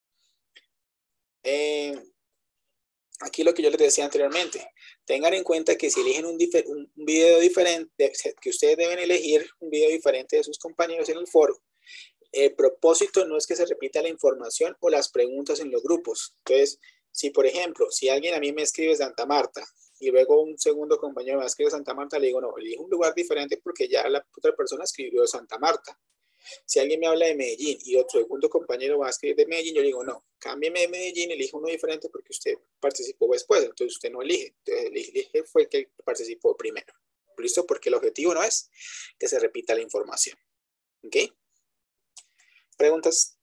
Aquí lo que yo les decía anteriormente. Tengan en cuenta que si eligen un video diferente, que ustedes deben elegir un video diferente de sus compañeros en el foro. El propósito no es que se repita la información o las preguntas en los grupos. Entonces, si por ejemplo, si alguien a mí me escribe Santa Marta y luego un segundo compañero me escribe Santa Marta, le digo, no, elijo un lugar diferente porque ya la otra persona escribió Santa Marta. Si alguien me habla de Medellín y otro segundo compañero va a escribir de Medellín, yo le digo, no, cámbieme de Medellín, elijo uno diferente porque usted participó después, entonces usted no elige. Entonces, elige fue el que participó primero. ¿Listo? Porque el objetivo no es que se repita la información. ¿Ok? ¿Preguntas?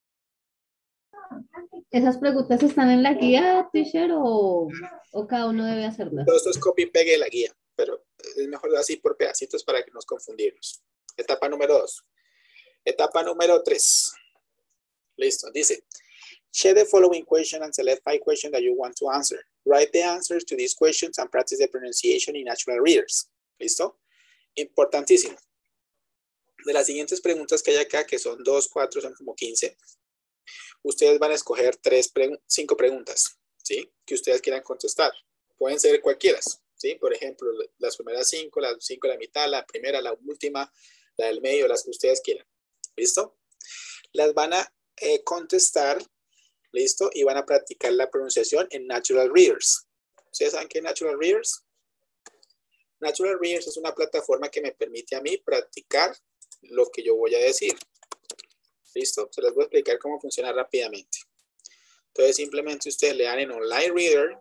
¿Esas preguntas están en la guía, teacher, o cada uno debe hacerlas? Todo esto es copy y pegue de la guía, pero es mejor así por pedacitos para que no nos confundirnos. Etapa número 2. Etapa número 3. Listo. Dice, share the following question and select 5 questions that you want to answer. Write the answers to these questions and practice the pronunciation in natural readers. ¿Listo? Importantísimo. De las siguientes preguntas que hay acá, que son 2, 4, son como 15, ustedes van a escoger 5 preguntas, ¿sí? Que ustedes quieran contestar. Pueden ser cualquiera, ¿sí? Por ejemplo, las primeras 5, las 5 de la mitad, la primera, la última, la del medio, las que ustedes quieran. ¿Listo? Las van a contestar, ¿listo? Y van a practicar la pronunciación en Natural Readers. ¿Ustedes saben qué es Natural Readers? Natural Readers es una plataforma que me permite a mí practicar lo que yo voy a decir. ¿Listo? Se les voy a explicar cómo funciona rápidamente. Entonces, simplemente ustedes le dan en Online Reader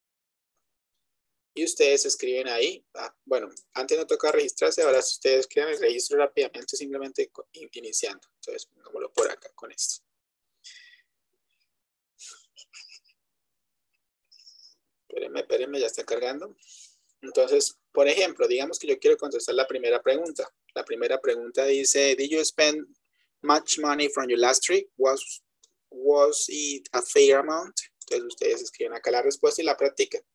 y ustedes escriben ahí. Bueno, antes no toca registrarse, ahora si ustedes crean el registro rápidamente, simplemente iniciando. Entonces, pongámoslo por acá con esto. Espérenme, ya está cargando. Entonces, por ejemplo, digamos que yo quiero contestar la primera pregunta. La primera pregunta dice, did you spend much money from your last trip? Was it a fair amount? Entonces, ustedes escriben acá la respuesta y la practican.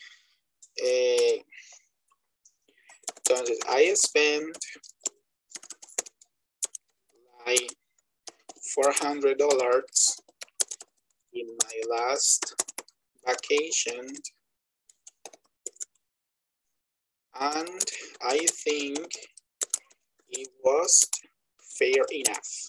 Entonces, I spent like $400 in my last vacation. And I think it was fair enough.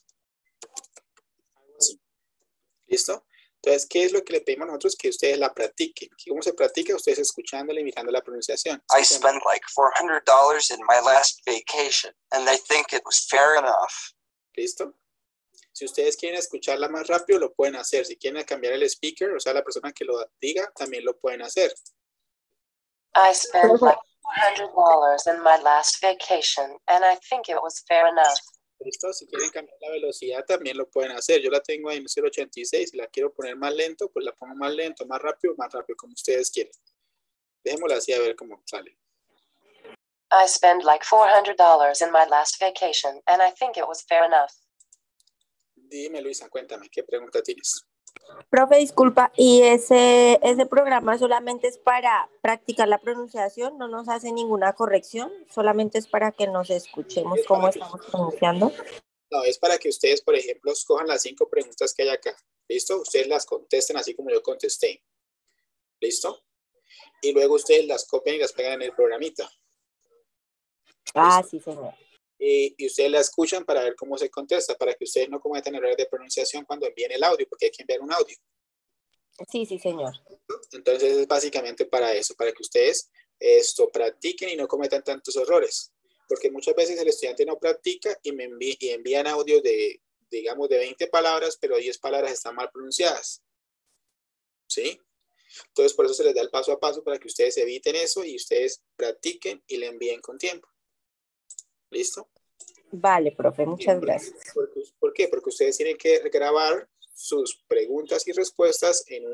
¿Listo? Entonces, ¿qué es lo que le pedimos nosotros? Que ustedes la practiquen. ¿Cómo se practica? Ustedes escuchándola y mirando la pronunciación. I spent like $400 in my last vacation, and I think it was fair enough. ¿Listo? Si ustedes quieren escucharla más rápido, lo pueden hacer. Si quieren cambiar el speaker, o sea, la persona que lo diga, también lo pueden hacer. I spent like $400 in my last vacation, and I think it was fair enough. ¿Listo? Si quieren cambiar la velocidad, también lo pueden hacer. Yo la tengo ahí en 0.86. Si la quiero poner más lento, pues la pongo más lento, más rápido, como ustedes quieren. Dejémosla así a ver cómo sale. I spent like $400 in my last vacation, and I think it was fair enough. Dime, Luisa, cuéntame, ¿qué pregunta tienes? Profe, disculpa, ¿y ese programa solamente es para practicar la pronunciación? ¿No nos hace ninguna corrección? ¿Solamente es para que nos escuchemos cómo estamos pronunciando? No, es para que ustedes, por ejemplo, escojan las 5 preguntas que hay acá. ¿Listo? Ustedes las contesten así como yo contesté. ¿Listo? Y luego ustedes las copian y las pegan en el programita. Ah, sí, señor. Y ustedes la escuchan para ver cómo se contesta, para que ustedes no cometan errores de pronunciación cuando envíen el audio, porque hay que enviar un audio. Sí, sí, señor. Entonces es básicamente para eso, para que ustedes practiquen y no cometan tantos errores. Porque muchas veces el estudiante no practica y envían audio de, digamos, de 20 palabras, pero 10 palabras están mal pronunciadas. ¿Sí? Entonces, por eso se les da el paso a paso para que ustedes eviten eso y ustedes practiquen y le envíen con tiempo. ¿Listo? Vale, profe, muchas gracias. ¿Por qué? Porque ustedes tienen que grabar sus preguntas y respuestas en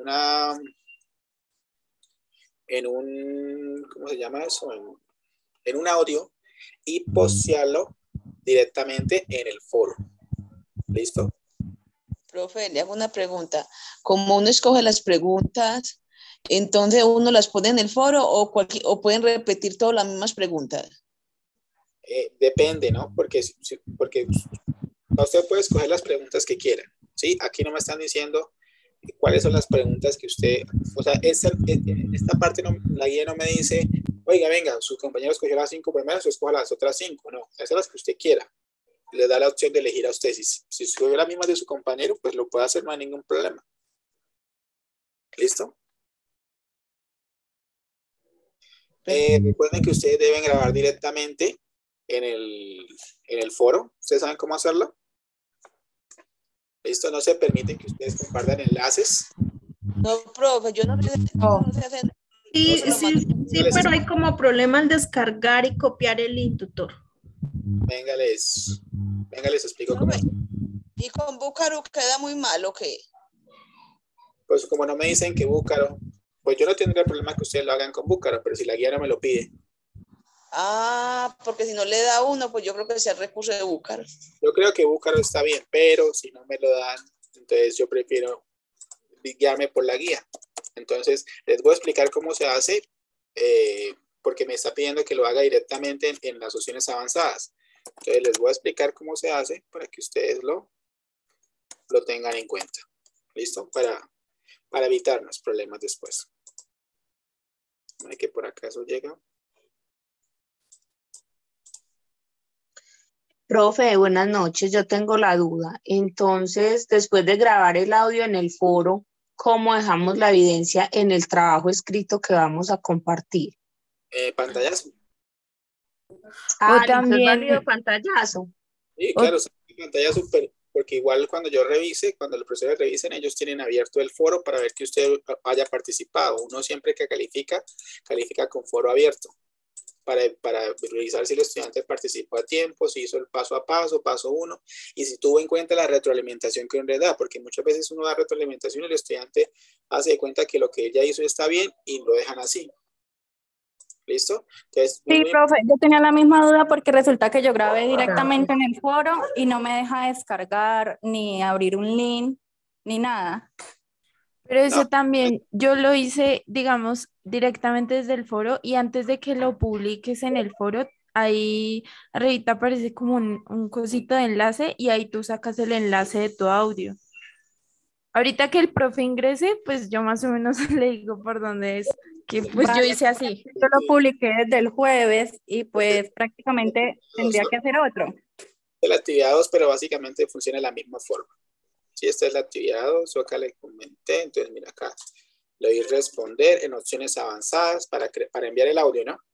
un, ¿cómo se llama eso? En un audio y postearlo directamente en el foro. ¿Listo? Profe, le hago una pregunta. Como uno escoge las preguntas, entonces uno las pone en el foro o pueden repetir todas las mismas preguntas. Depende, ¿no? Porque usted puede escoger las preguntas que quiera, ¿sí? Aquí no me están diciendo cuáles son las preguntas que usted, o sea, esta parte la guía no me dice, oiga, venga, su compañero escogió las 5 primeras, escoja las otras 5, no, esas son las que usted quiera. Le da la opción de elegir a usted. Si escogió las mismas de su compañero, pues lo puede hacer, no hay ningún problema. ¿Listo? Recuerden que ustedes deben grabar directamente en el foro. ¿Ustedes saben cómo hacerlo? ¿Listo? No se permite que ustedes compartan enlaces. No, profe, yo no sé hacer. Sí, pero hay como problema al descargar y copiar el link, tutor. Venga, les explico cómo. ¿Y con Búcaro queda muy mal o qué? Pues como no me dicen que Búcaro, pues yo no tendría problema que ustedes lo hagan con Búcaro, pero si la guía no me lo pide. Ah, porque si no le da uno, pues yo creo que sea el recurso de Búcaro. Yo creo que Búcaro está bien, pero si no me lo dan, entonces yo prefiero guiarme por la guía. Entonces, les voy a explicar cómo se hace, porque me está pidiendo que lo haga directamente en las opciones avanzadas. Entonces, les voy a explicar cómo se hace para que ustedes lo tengan en cuenta. ¿Listo? Para evitarnos problemas después. Hay que por acá eso llega. Profe, buenas noches. Yo tengo la duda. Entonces, después de grabar el audio en el foro, ¿cómo dejamos la evidencia en el trabajo escrito que vamos a compartir? Pantallazo. Ah, también ¿es válido pantallazo? Sí, claro, pantallazo, porque igual cuando yo revise, cuando los profesores revisen, ellos tienen abierto el foro para ver que usted haya participado. Uno siempre que califica con foro abierto. Para revisar si el estudiante participó a tiempo, si hizo el paso a paso, paso 1, y si tuvo en cuenta la retroalimentación que uno le da, porque muchas veces uno da retroalimentación y el estudiante hace de cuenta que lo que ella hizo está bien y lo dejan así. ¿Listo? Entonces, sí, profe, yo tenía la misma duda porque resulta que yo grabé directamente en el foro y no me deja descargar ni abrir un link ni nada. Pero eso también, yo lo hice, digamos, directamente desde el foro y antes de que lo publiques en el foro, ahí arribita aparece como un cosito de enlace y ahí tú sacas el enlace de tu audio. Ahorita que el profe ingrese, pues yo más o menos le digo por dónde es, que pues yo hice así. Yo lo publiqué desde el jueves y pues prácticamente tendría que hacer otro. De la actividad 2, pero básicamente funciona de la misma forma. Si esta es la actividad 2, yo acá le comenté, entonces mira acá, le doy responder en opciones avanzadas para enviar el audio, ¿no?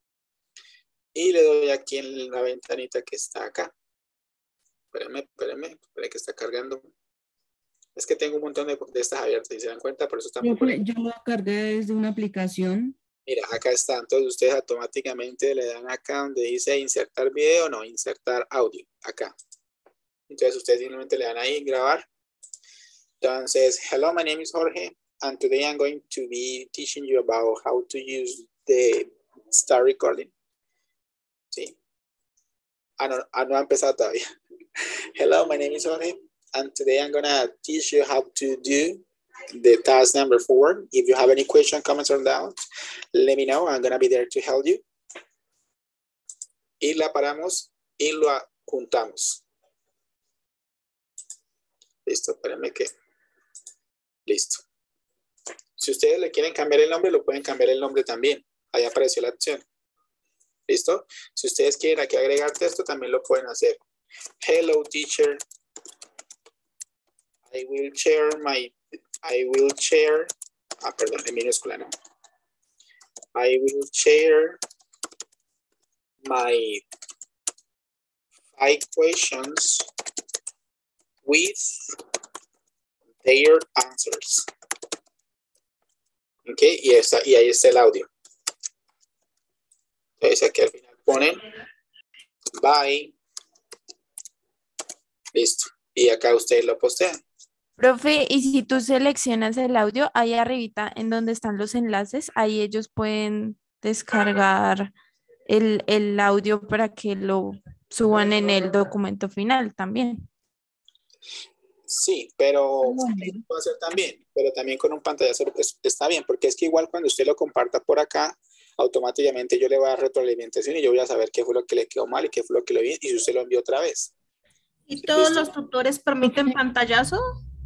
Y le doy aquí en la ventanita que está acá. Espérenme que está cargando. Es que tengo un montón de estas abiertas, si se dan cuenta, por eso están... Yo lo cargué desde una aplicación. Mira, acá está, entonces ustedes automáticamente le dan acá donde dice insertar video, no, insertar audio, acá. Entonces ustedes simplemente le dan ahí grabar. Entonces, hello, my name is Jorge, and today I'm going to be teaching you about how to use the start recording. ¿Sí? No ha empezado todavía. Hello, my name is Jorge, and today I'm gonna teach you how to do the task number 4. If you have any question, comments, or doubts, let me know. I'm gonna be there to help you. Y la paramos y lo juntamos. Listo, espérenme que... Listo. Si ustedes le quieren cambiar el nombre, lo pueden cambiar el nombre también. Ahí apareció la opción. ¿Listo? Si ustedes quieren aquí agregar texto, también lo pueden hacer. Hello, teacher. I will share, perdón, en minúscula, ¿no? I will share my 5 questions with their answers. ¿Ok? Y ahí está el audio. Entonces aquí al final ponen bye. Listo. Y acá ustedes lo postean. Profe, y si tú seleccionas el audio, ahí arribita en donde están los enlaces, ahí ellos pueden descargar el audio para que lo suban en el documento final también. Sí, pero puede hacer también, pero también con un pantallazo está bien, porque es que igual cuando usted lo comparta por acá, automáticamente yo le voy a dar retroalimentación y yo voy a saber qué fue lo que le quedó mal y qué fue lo que le vi y si usted lo envió otra vez. ¿Y todos los tutores permiten pantallazo?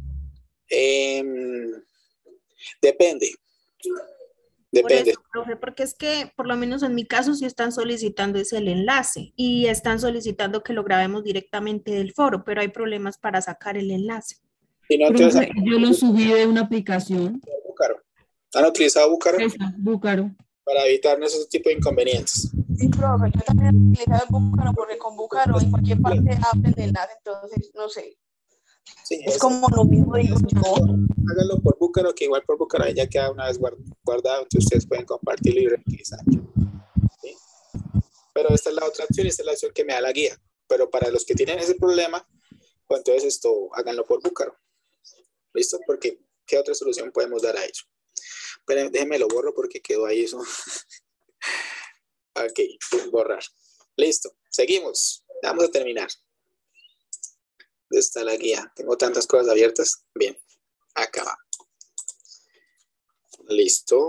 Depende. Depende. Por eso, profe, porque es que por lo menos en mi caso sí están solicitando ese el enlace y están solicitando que lo grabemos directamente del foro, pero hay problemas para sacar el enlace. Y no, Profe, entonces, yo lo subí de una aplicación. Búcaro. ¿Han utilizado Búcaro? Búcaro. Para evitarnos ese tipo de inconvenientes. Sí, profe, yo también he utilizado Búcaro porque con Búcaro en cualquier parte abren el enlace, entonces no sé. Sí, es como lo mismo, digo yo. Háganlo por Búcaro, que igual por Búcaro ya queda una vez guardado, entonces ustedes pueden compartirlo y reutilizarlo. ¿Sí? Pero esta es la otra opción, esta es la opción que me da la guía. Pero para los que tienen ese problema, pues entonces háganlo por Búcaro. ¿Listo? Porque ¿qué otra solución podemos dar a ello? Pero déjenme lo borro porque quedó ahí eso. Ok, borrar. Listo, seguimos. Vamos a terminar. ¿Dónde está la guía? Tengo tantas cosas abiertas. Bien, acá va. Listo.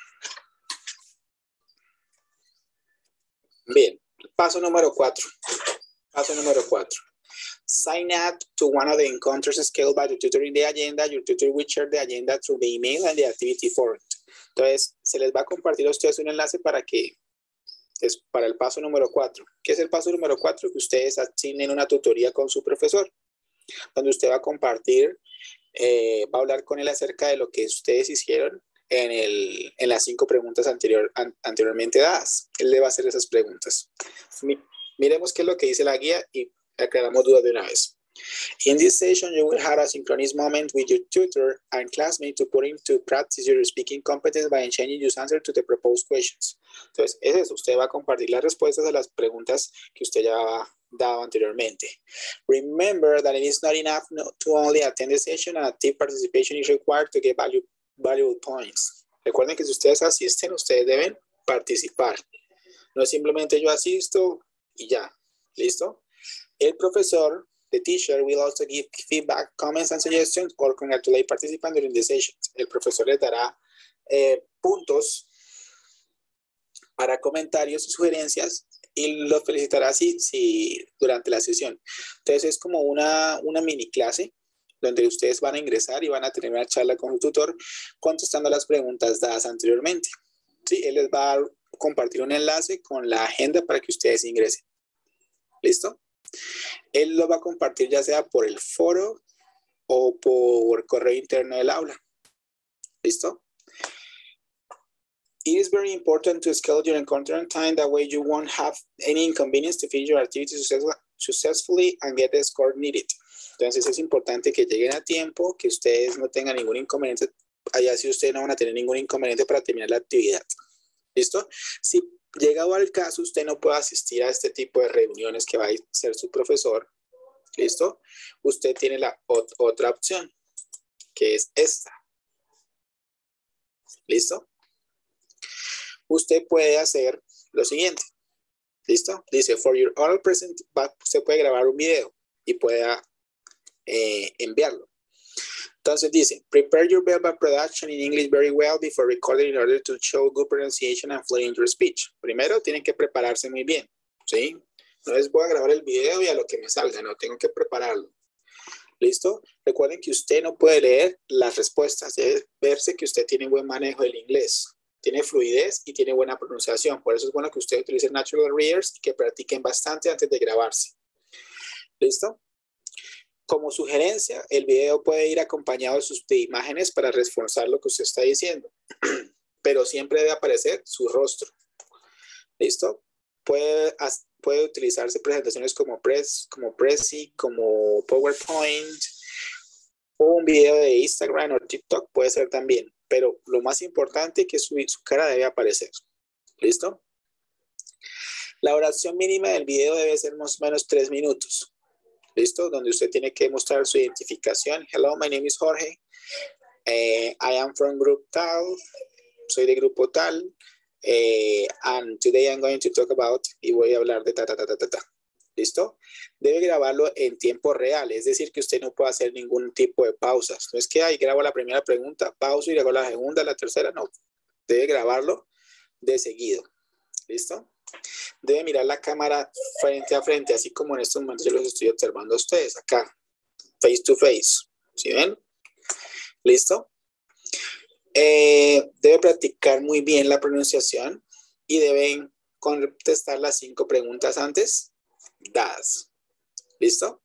Bien, paso número 4. Paso número 4. Sign up to one of the encounters scheduled by the tutor in the agenda. Your tutor will share the agenda through the email and the activity forum. Entonces, se les va a compartir a ustedes un enlace para el paso número 4. ¿Qué es el paso número 4? Que ustedes asignen una tutoría con su profesor, donde usted va a compartir, va a hablar con él acerca de lo que ustedes hicieron en las 5 preguntas anteriormente dadas. Él le va a hacer esas preguntas. Miremos qué es lo que dice la guía y aclaramos dudas de una vez. In this session, you will have a synchronous moment with your tutor and classmate to put into practice your speaking competence by changing your answer to the proposed questions. Entonces, es eso. Usted va a compartir las respuestas a las preguntas que usted ya ha dado anteriormente. Remember that it is not enough to only attend the session, and active participation is required to get valuable points. Recuerden que si ustedes asisten, ustedes deben participar. No es simplemente yo asisto y ya. ¿Listo? El profesor, the teacher, will also give feedback, comments, and suggestions or congratulate participants during the sessions. El profesor les dará puntos para comentarios y sugerencias y los felicitará si durante la sesión. Entonces es como una mini clase donde ustedes van a ingresar y van a tener una charla con su tutor contestando las preguntas dadas anteriormente. Sí, él les va a compartir un enlace con la agenda para que ustedes ingresen. ¿Listo? Él lo va a compartir ya sea por el foro o por correo interno del aula. ¿Listo? It is very important to schedule your encounter on time. That way you won't have any inconvenience to finish your activity successfully and get the score needed. Entonces es importante que lleguen a tiempo, que ustedes no tengan ningún inconveniente. Allá sí ustedes no van a tener ningún inconveniente para terminar la actividad. ¿Listo? Si llegado al caso usted no puede asistir a este tipo de reuniones que va a ser su profesor, ¿listo? Usted tiene la otra opción, que es esta. ¿Listo? Usted puede hacer lo siguiente. ¿Listo? Dice, for your oral present, usted puede grabar un video y pueda enviarlo. Entonces dice, prepare your verbal production in English very well before recording in order to show good pronunciation and flow in your speech. Primero tienen que prepararse muy bien, ¿sí? No les voy a grabar el video y a lo que me salga, no, tengo que prepararlo. ¿Listo? Recuerden que usted no puede leer las respuestas, debe verse que usted tiene buen manejo del inglés, tiene fluidez y tiene buena pronunciación. Por eso es bueno que ustedes utilicen Natural Readers y que practiquen bastante antes de grabarse. ¿Listo? Como sugerencia, el video puede ir acompañado de imágenes para reforzar lo que usted está diciendo, pero siempre debe aparecer su rostro. ¿Listo? Puede utilizarse presentaciones como Prezi, como PowerPoint, o un video de Instagram o TikTok puede ser también. pero lo más importante es que su cara debe aparecer. ¿Listo? La duración mínima del video debe ser más o menos 3 minutos. ¿Listo? Donde usted tiene que mostrar su identificación. Hello, my name is Jorge. I am from group tal. Soy de grupo tal. And today I'm going to talk about, y voy a hablar de ta. ¿Listo? Debe grabarlo en tiempo real, es decir, que usted no puede hacer ningún tipo de pausas. No es que grabo la primera pregunta, pauso y grabo la segunda, la tercera, no. Debe grabarlo de seguido. ¿Listo? Debe mirar la cámara frente a frente, así como en estos momentos yo los estoy observando a ustedes acá, face to face. ¿Sí ven? ¿Listo? Debe practicar muy bien la pronunciación y deben contestar las 5 preguntas antes dadas. ¿Listo?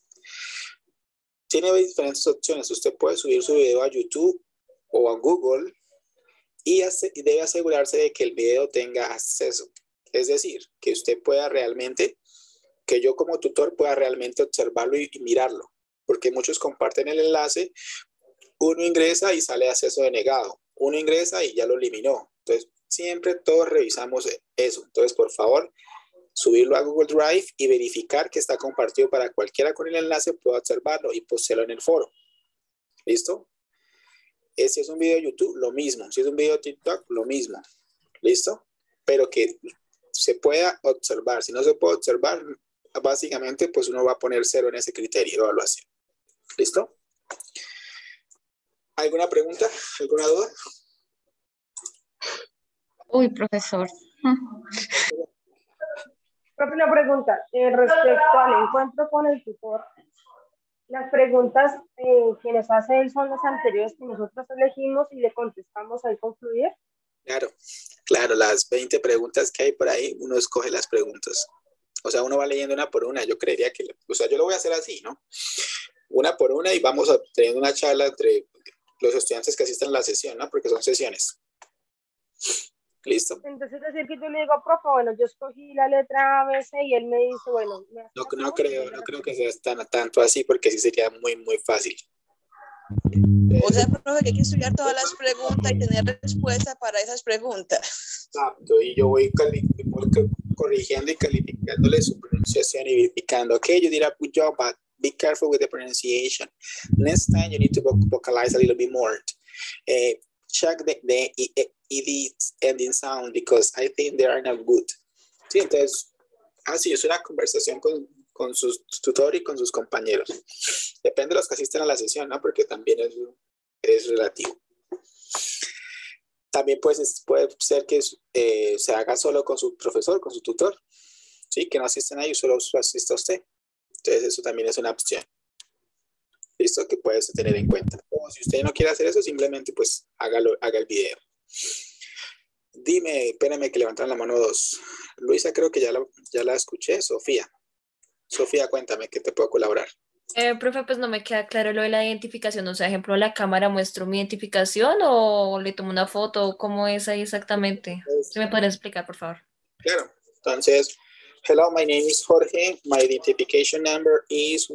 Tiene diferentes opciones. Usted puede subir su video a YouTube o a Google y debe asegurarse de que el video tenga acceso. Es decir, que usted pueda realmente, que yo como tutor pueda realmente observarlo y mirarlo. Porque muchos comparten el enlace, uno ingresa y sale acceso denegado. Uno ingresa y ya lo eliminó. Entonces, siempre todos revisamos eso. Entonces, por favor, subirlo a Google Drive y verificar que está compartido para cualquiera con el enlace pueda observarlo y postearlo en el foro. ¿Listo? Si es un video de YouTube, lo mismo. Si es un video de TikTok, lo mismo. ¿Listo? Pero que se pueda observar. Si no se puede observar, básicamente, pues uno va a poner 0 en ese criterio de evaluación. ¿Listo? ¿Alguna pregunta? ¿Alguna duda? Uy, profesor. Profe, una pregunta respecto al encuentro con el tutor. Las preguntas que nos hace él son las anteriores que nosotros elegimos y le contestamos al concluir. Claro, las 20 preguntas que hay por ahí, uno escoge las preguntas. O sea, uno va leyendo una por una. Yo creería que, o sea, yo lo voy a hacer así, ¿no? Una por una y vamos teniendo una charla entre los estudiantes que asistan a la sesión, ¿no? Porque son sesiones. ¿Listo? Entonces, es decir, que yo le digo, profe, bueno, yo escogí la letra A, B, C, y él me dice, bueno. No creo que sea tanto así, porque sí sería muy, muy fácil. O sea, profe, que hay que estudiar todas las preguntas y tener respuesta para esas preguntas. Exacto, y yo voy corrigiendo y calificándole su pronunciación y verificando. Okay, you did a good job, but be careful with the pronunciation. Next time, you need to vocalize a little bit more. Check the ED ending sound because I think they are not good. Sí, entonces, así es una conversación con sus tutores y con sus compañeros. Depende de los que asisten a la sesión, ¿no? Porque también es relativo. También puede ser que se haga solo con su profesor, con su tutor. Sí, que no asisten ahí, solo asista usted. Entonces, eso también es una opción. ¿Listo? Que puedes tener en cuenta. O si usted no quiere hacer eso, simplemente pues haga el video. Dime, espérame que levantaron la mano 2. Luisa, creo que ya la escuché. Sofía, cuéntame, ¿qué te puedo colaborar? Profe, pues no me queda claro lo de la identificación. O sea, ejemplo, ¿la cámara muestro mi identificación o le tomo una foto? ¿Cómo es ahí exactamente? ¿Se me puede explicar, por favor? Claro. Entonces, hello, my name is Jorge. My identification number is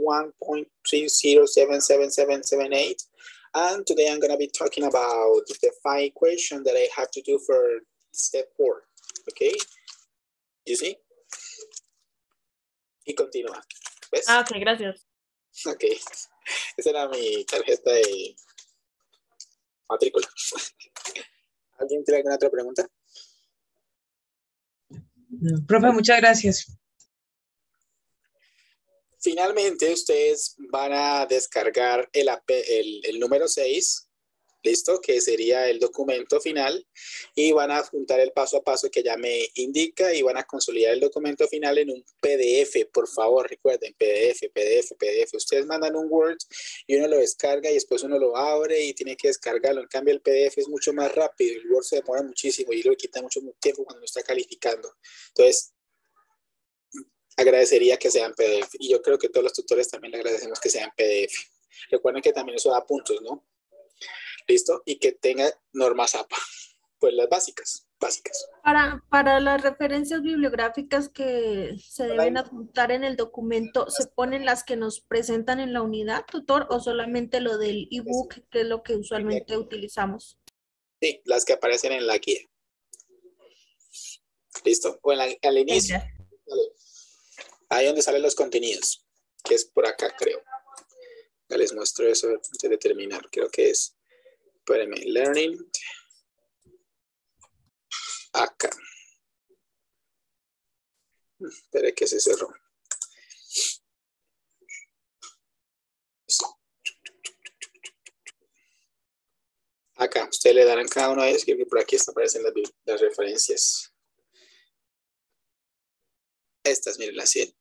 1.30777778. And today I'm going to be talking about the 5 questions that I have to do for step 4. Okay? You see? Y continúa. ¿Ves? Ah, ok, gracias. Ok. Esa era mi tarjeta de matrícula. ¿Alguien tiene alguna otra pregunta? No, profe, muchas gracias. Finalmente, ustedes van a descargar el número 6, ¿listo? Que sería el documento final, y van a juntar el paso a paso que ya me indica y van a consolidar el documento final en un PDF. Por favor, recuerden, PDF. Ustedes mandan un Word y uno lo descarga y después uno lo abre y tiene que descargarlo. En cambio, el PDF es mucho más rápido. El Word se demora muchísimo y le quita mucho tiempo cuando uno está calificando. Entonces, agradecería que sean PDF. Y yo creo que todos los tutores también le agradecemos que sean PDF. Recuerden que también eso da puntos, ¿no? ¿Listo? Y que tenga normas APA. Pues las básicas. Para las referencias bibliográficas que se deben adjuntar en el documento, ¿se ponen las que nos presentan en la unidad, tutor, o solamente lo del ebook, que es lo que usualmente utilizamos? Sí, las que aparecen en la guía. ¿Listo? O al inicio. Vale. Ahí donde salen los contenidos, que es por acá, creo. Ya les muestro eso antes de terminar. Creo que es, espérenme, Learning. Acá. Espere que se cerró. Acá, ustedes le darán cada uno de ellos, que por aquí aparecen las referencias. Estas, miren, las 100.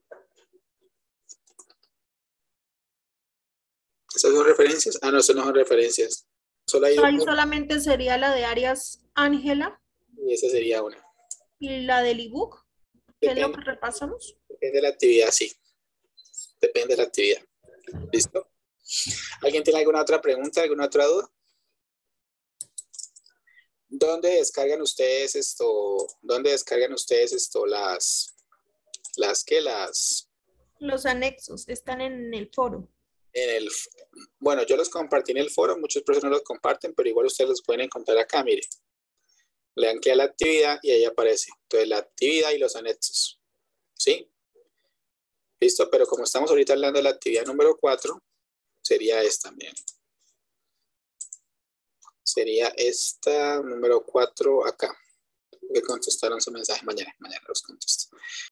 ¿Estas son referencias? Ah, no, estas no son referencias. Solo hay Ahí solamente sería la de Arias Ángela. Y esa sería una. ¿Y la del ebook? ¿Qué es lo que repasamos? Depende de la actividad, sí. Depende de la actividad. ¿Listo? ¿Alguien tiene alguna otra pregunta, alguna otra duda? ¿Dónde descargan ustedes esto? ¿Dónde descargan ustedes esto? Los anexos están en el foro. Bueno, yo los compartí en el foro, muchas personas los comparten, pero igual ustedes los pueden encontrar acá, mire. Le dan clic a la actividad y ahí aparece. Entonces, la actividad y los anexos. ¿Sí? ¿Listo? Pero como estamos ahorita hablando de la actividad número 4, sería esta, miren. Sería esta número 4 acá. Que contestaron su mensaje mañana los contesto.